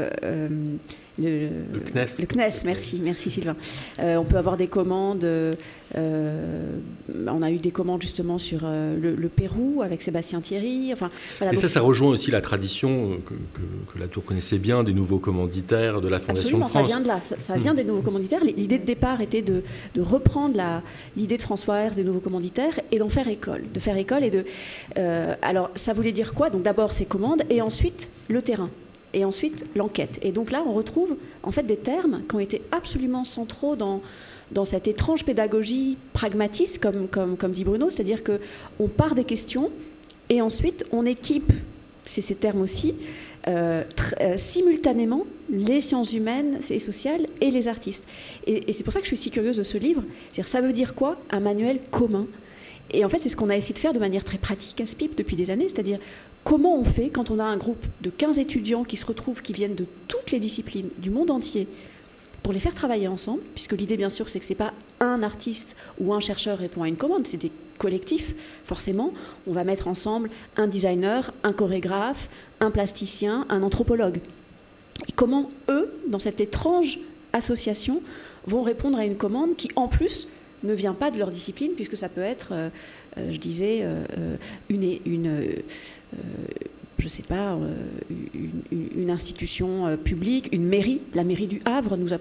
le CNES. Le CNES, merci Sylvain. On peut avoir des commandes. On a eu des commandes justement sur le Pérou avec Sébastien Thierry. Enfin, voilà, et ça rejoint aussi la tradition que Latour connaissait bien des nouveaux commanditaires de la Fondation de France. Ça vient de là. Ça vient des nouveaux commanditaires. L'idée de départ était de reprendre l'idée de François Hers des nouveaux commanditaires et d'en faire école. De faire école et de. Alors, ça voulait dire quoi ? Donc d'abord ces commandes et ensuite le terrain. et ensuite l'enquête. Et donc là, on retrouve en fait des termes qui ont été absolument centraux dans cette étrange pédagogie pragmatiste, comme dit Bruno, c'est-à-dire qu'on part des questions et ensuite on équipe, c'est ces termes aussi, simultanément les sciences humaines et sociales et les artistes. Et c'est pour ça que je suis si curieuse de ce livre. C'est-à-dire, ça veut dire quoi, un manuel commun? Et en fait, c'est ce qu'on a essayé de faire de manière très pratique à SPIP depuis des années, c'est-à-dire comment on fait quand on a un groupe de 15 étudiants qui se retrouvent, qui viennent de toutes les disciplines du monde entier, pour les faire travailler ensemble, puisque l'idée, bien sûr, c'est que ce n'est pas un artiste ou un chercheur répond à une commande, c'est des collectifs, forcément. On va mettre ensemble un designer, un chorégraphe, un plasticien, un anthropologue. Et comment, eux, dans cette étrange association, vont répondre à une commande qui, en plus, ne vient pas de leur discipline, puisque ça peut être, je disais, je sais pas, une institution publique, une mairie. La mairie du Havre nous a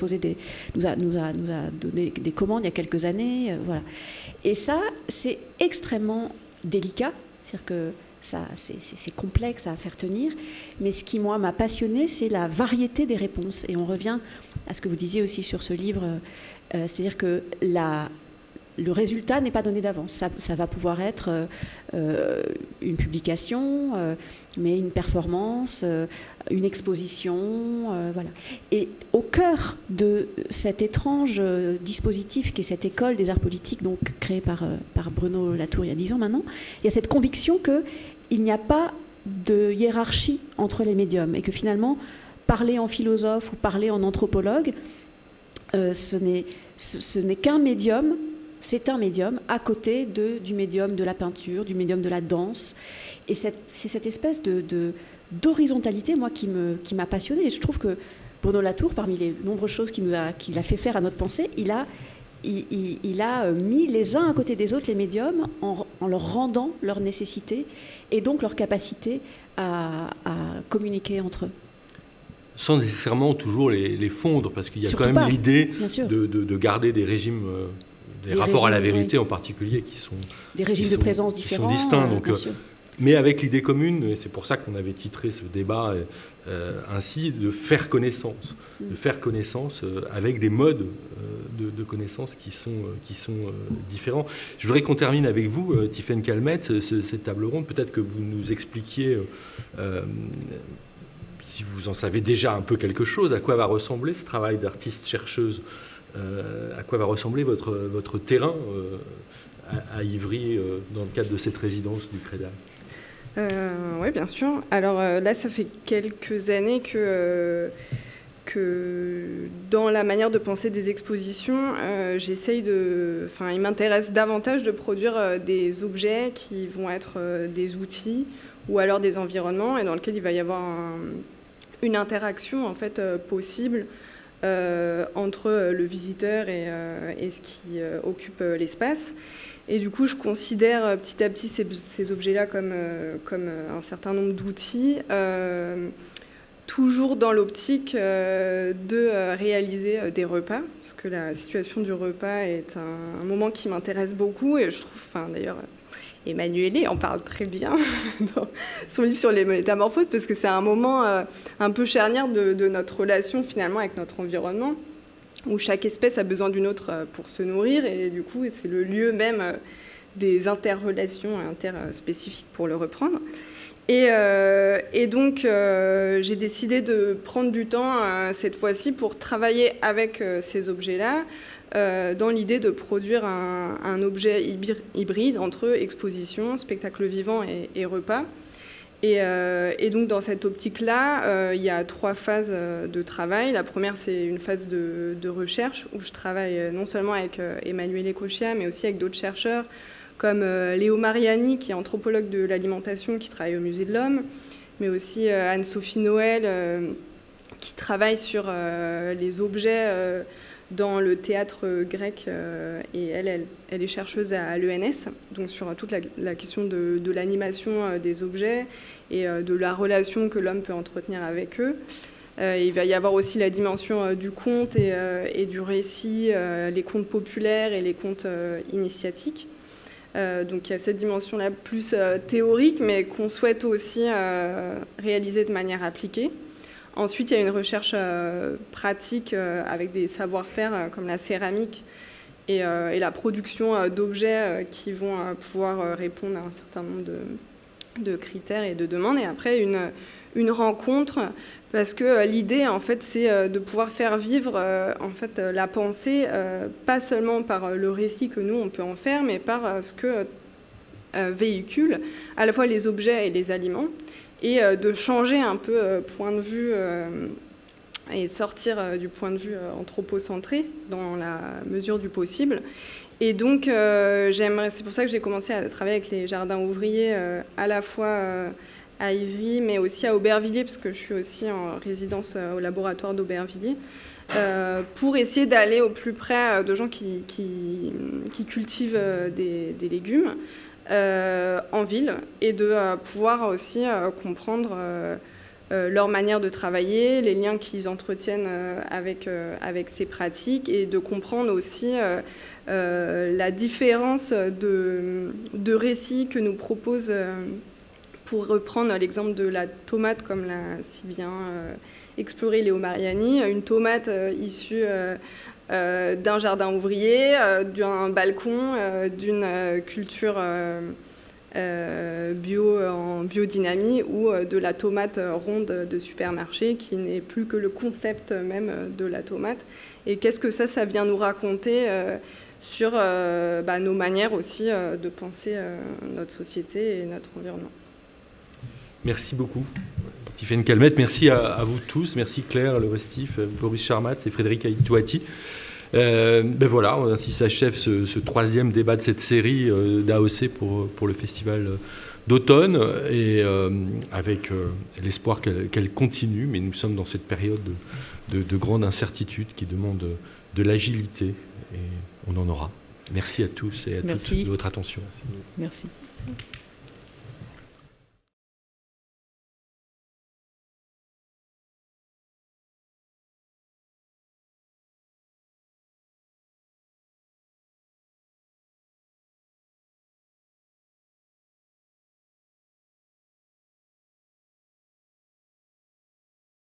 donné des commandes il y a quelques années. Voilà. Et ça, c'est extrêmement délicat. C'est-à-dire que c'est complexe à faire tenir. Mais ce qui, moi, m'a passionné, c'est la variété des réponses. Et on revient à ce que vous disiez aussi sur ce livre. C'est-à-dire que le résultat n'est pas donné d'avance. Ça va pouvoir être une publication, mais une performance, une exposition, voilà. Et au cœur de cet étrange dispositif qu'est cette école des arts politiques, donc créée par Bruno Latour il y a 10 ans maintenant, il y a cette conviction qu'il n'y a pas de hiérarchie entre les médiums et que finalement, parler en philosophe ou parler en anthropologue, ce n'est qu'un médium. C'est un médium à côté du médium de la peinture, du médium de la danse. Et c'est cette espèce d'horizontalité, moi, qui m'a passionnée. Et je trouve que Bruno Latour, parmi les nombreuses choses qu'il a fait faire à notre pensée, il a mis les uns à côté des autres les médiums en leur rendant leur nécessité et donc leur capacité à communiquer entre eux. Sans nécessairement toujours les fondre, parce qu'il y a surtout quand même l'idée de garder des régimes... Des rapports régimes, à la vérité, oui, en particulier, qui sont... Des régimes de présence différents. Qui sont distincts. Donc, mais avec l'idée commune, et c'est pour ça qu'on avait titré ce débat ainsi, de faire connaissance. De faire connaissance avec des modes de connaissance qui sont différents. Je voudrais qu'on termine avec vous, Tiffaine Calmette, cette table ronde. Peut-être que vous nous expliquiez... si vous en savez déjà un peu quelque chose, à quoi va ressembler ce travail d'artiste-chercheuse, à quoi va ressembler votre terrain à Ivry dans le cadre de cette résidence du CREDAL. Oui, bien sûr. Alors là, ça fait quelques années que dans la manière de penser des expositions, il m'intéresse davantage de produire des objets qui vont être des outils ou alors des environnements et dans lesquels il va y avoir une interaction en fait possible entre le visiteur et ce qui occupe l'espace. Et du coup, je considère petit à petit ces objets-là comme un certain nombre d'outils, toujours dans l'optique de réaliser des repas, parce que la situation du repas est un moment qui m'intéresse beaucoup, et je trouve, d'ailleurs, Emmanuelle en parle très bien dans son livre sur les métamorphoses, parce que c'est un moment un peu charnière de notre relation finalement avec notre environnement, où chaque espèce a besoin d'une autre pour se nourrir, et du coup c'est le lieu même des interrelations interspécifiques, pour le reprendre. Et donc j'ai décidé de prendre du temps cette fois-ci pour travailler avec ces objets-là, dans l'idée de produire un objet hybride entre exposition, spectacle vivant et repas. Et donc dans cette optique-là, il y a 3 phases de travail. La première, c'est une phase de recherche où je travaille non seulement avec Emmanuelle Coccia, mais aussi avec d'autres chercheurs comme Léo Mariani, qui est anthropologue de l'alimentation, qui travaille au Musée de l'Homme, mais aussi Anne-Sophie Noël, qui travaille sur les objets dans le théâtre grec, et elle est chercheuse à l'ENS, donc sur toute la question de l'animation des objets et de la relation que l'homme peut entretenir avec eux. Il va y avoir aussi la dimension du conte et du récit, les contes populaires et les contes initiatiques. Donc il y a cette dimension-là plus théorique, mais qu'on souhaite aussi réaliser de manière appliquée. Ensuite, il y a une recherche pratique avec des savoir-faire comme la céramique et la production d'objets qui vont pouvoir répondre à un certain nombre de critères et de demandes. Et après, une rencontre, parce que l'idée, en fait, c'est de pouvoir faire vivre en fait, la pensée, pas seulement par le récit que nous, on peut en faire, mais par ce que véhiculent à la fois les objets et les aliments, et de changer un peu point de vue et sortir du point de vue anthropocentré dans la mesure du possible. Et donc, c'est pour ça que j'ai commencé à travailler avec les jardins ouvriers à la fois à Ivry, mais aussi à Aubervilliers, parce que je suis aussi en résidence au laboratoire d'Aubervilliers, pour essayer d'aller au plus près de gens qui cultivent des légumes en ville, et de pouvoir aussi comprendre leur manière de travailler, les liens qu'ils entretiennent avec ces pratiques, et de comprendre aussi la différence de récits que nous propose, pour reprendre l'exemple de la tomate, comme l'a si bien exploré Léo Mariani, une tomate issue d'un jardin ouvrier, d'un balcon, d'une culture bio en biodynamie, ou de la tomate ronde de supermarché, qui n'est plus que le concept même de la tomate. Et qu'est-ce que ça vient nous raconter sur nos manières aussi de penser notre société et notre environnement. Merci beaucoup, Tiffaine Calmette. Merci à vous tous. Merci Claire Lerestif, Boris Charmatz et Frédéric Aïtouati. Voilà, ainsi s'achève ce troisième débat de cette série d'AOC pour le festival d'automne, et avec l'espoir qu'elle continue, mais nous sommes dans cette période de grande incertitude qui demande de l'agilité, et on en aura. Merci à tous et à toutes de votre attention. Merci.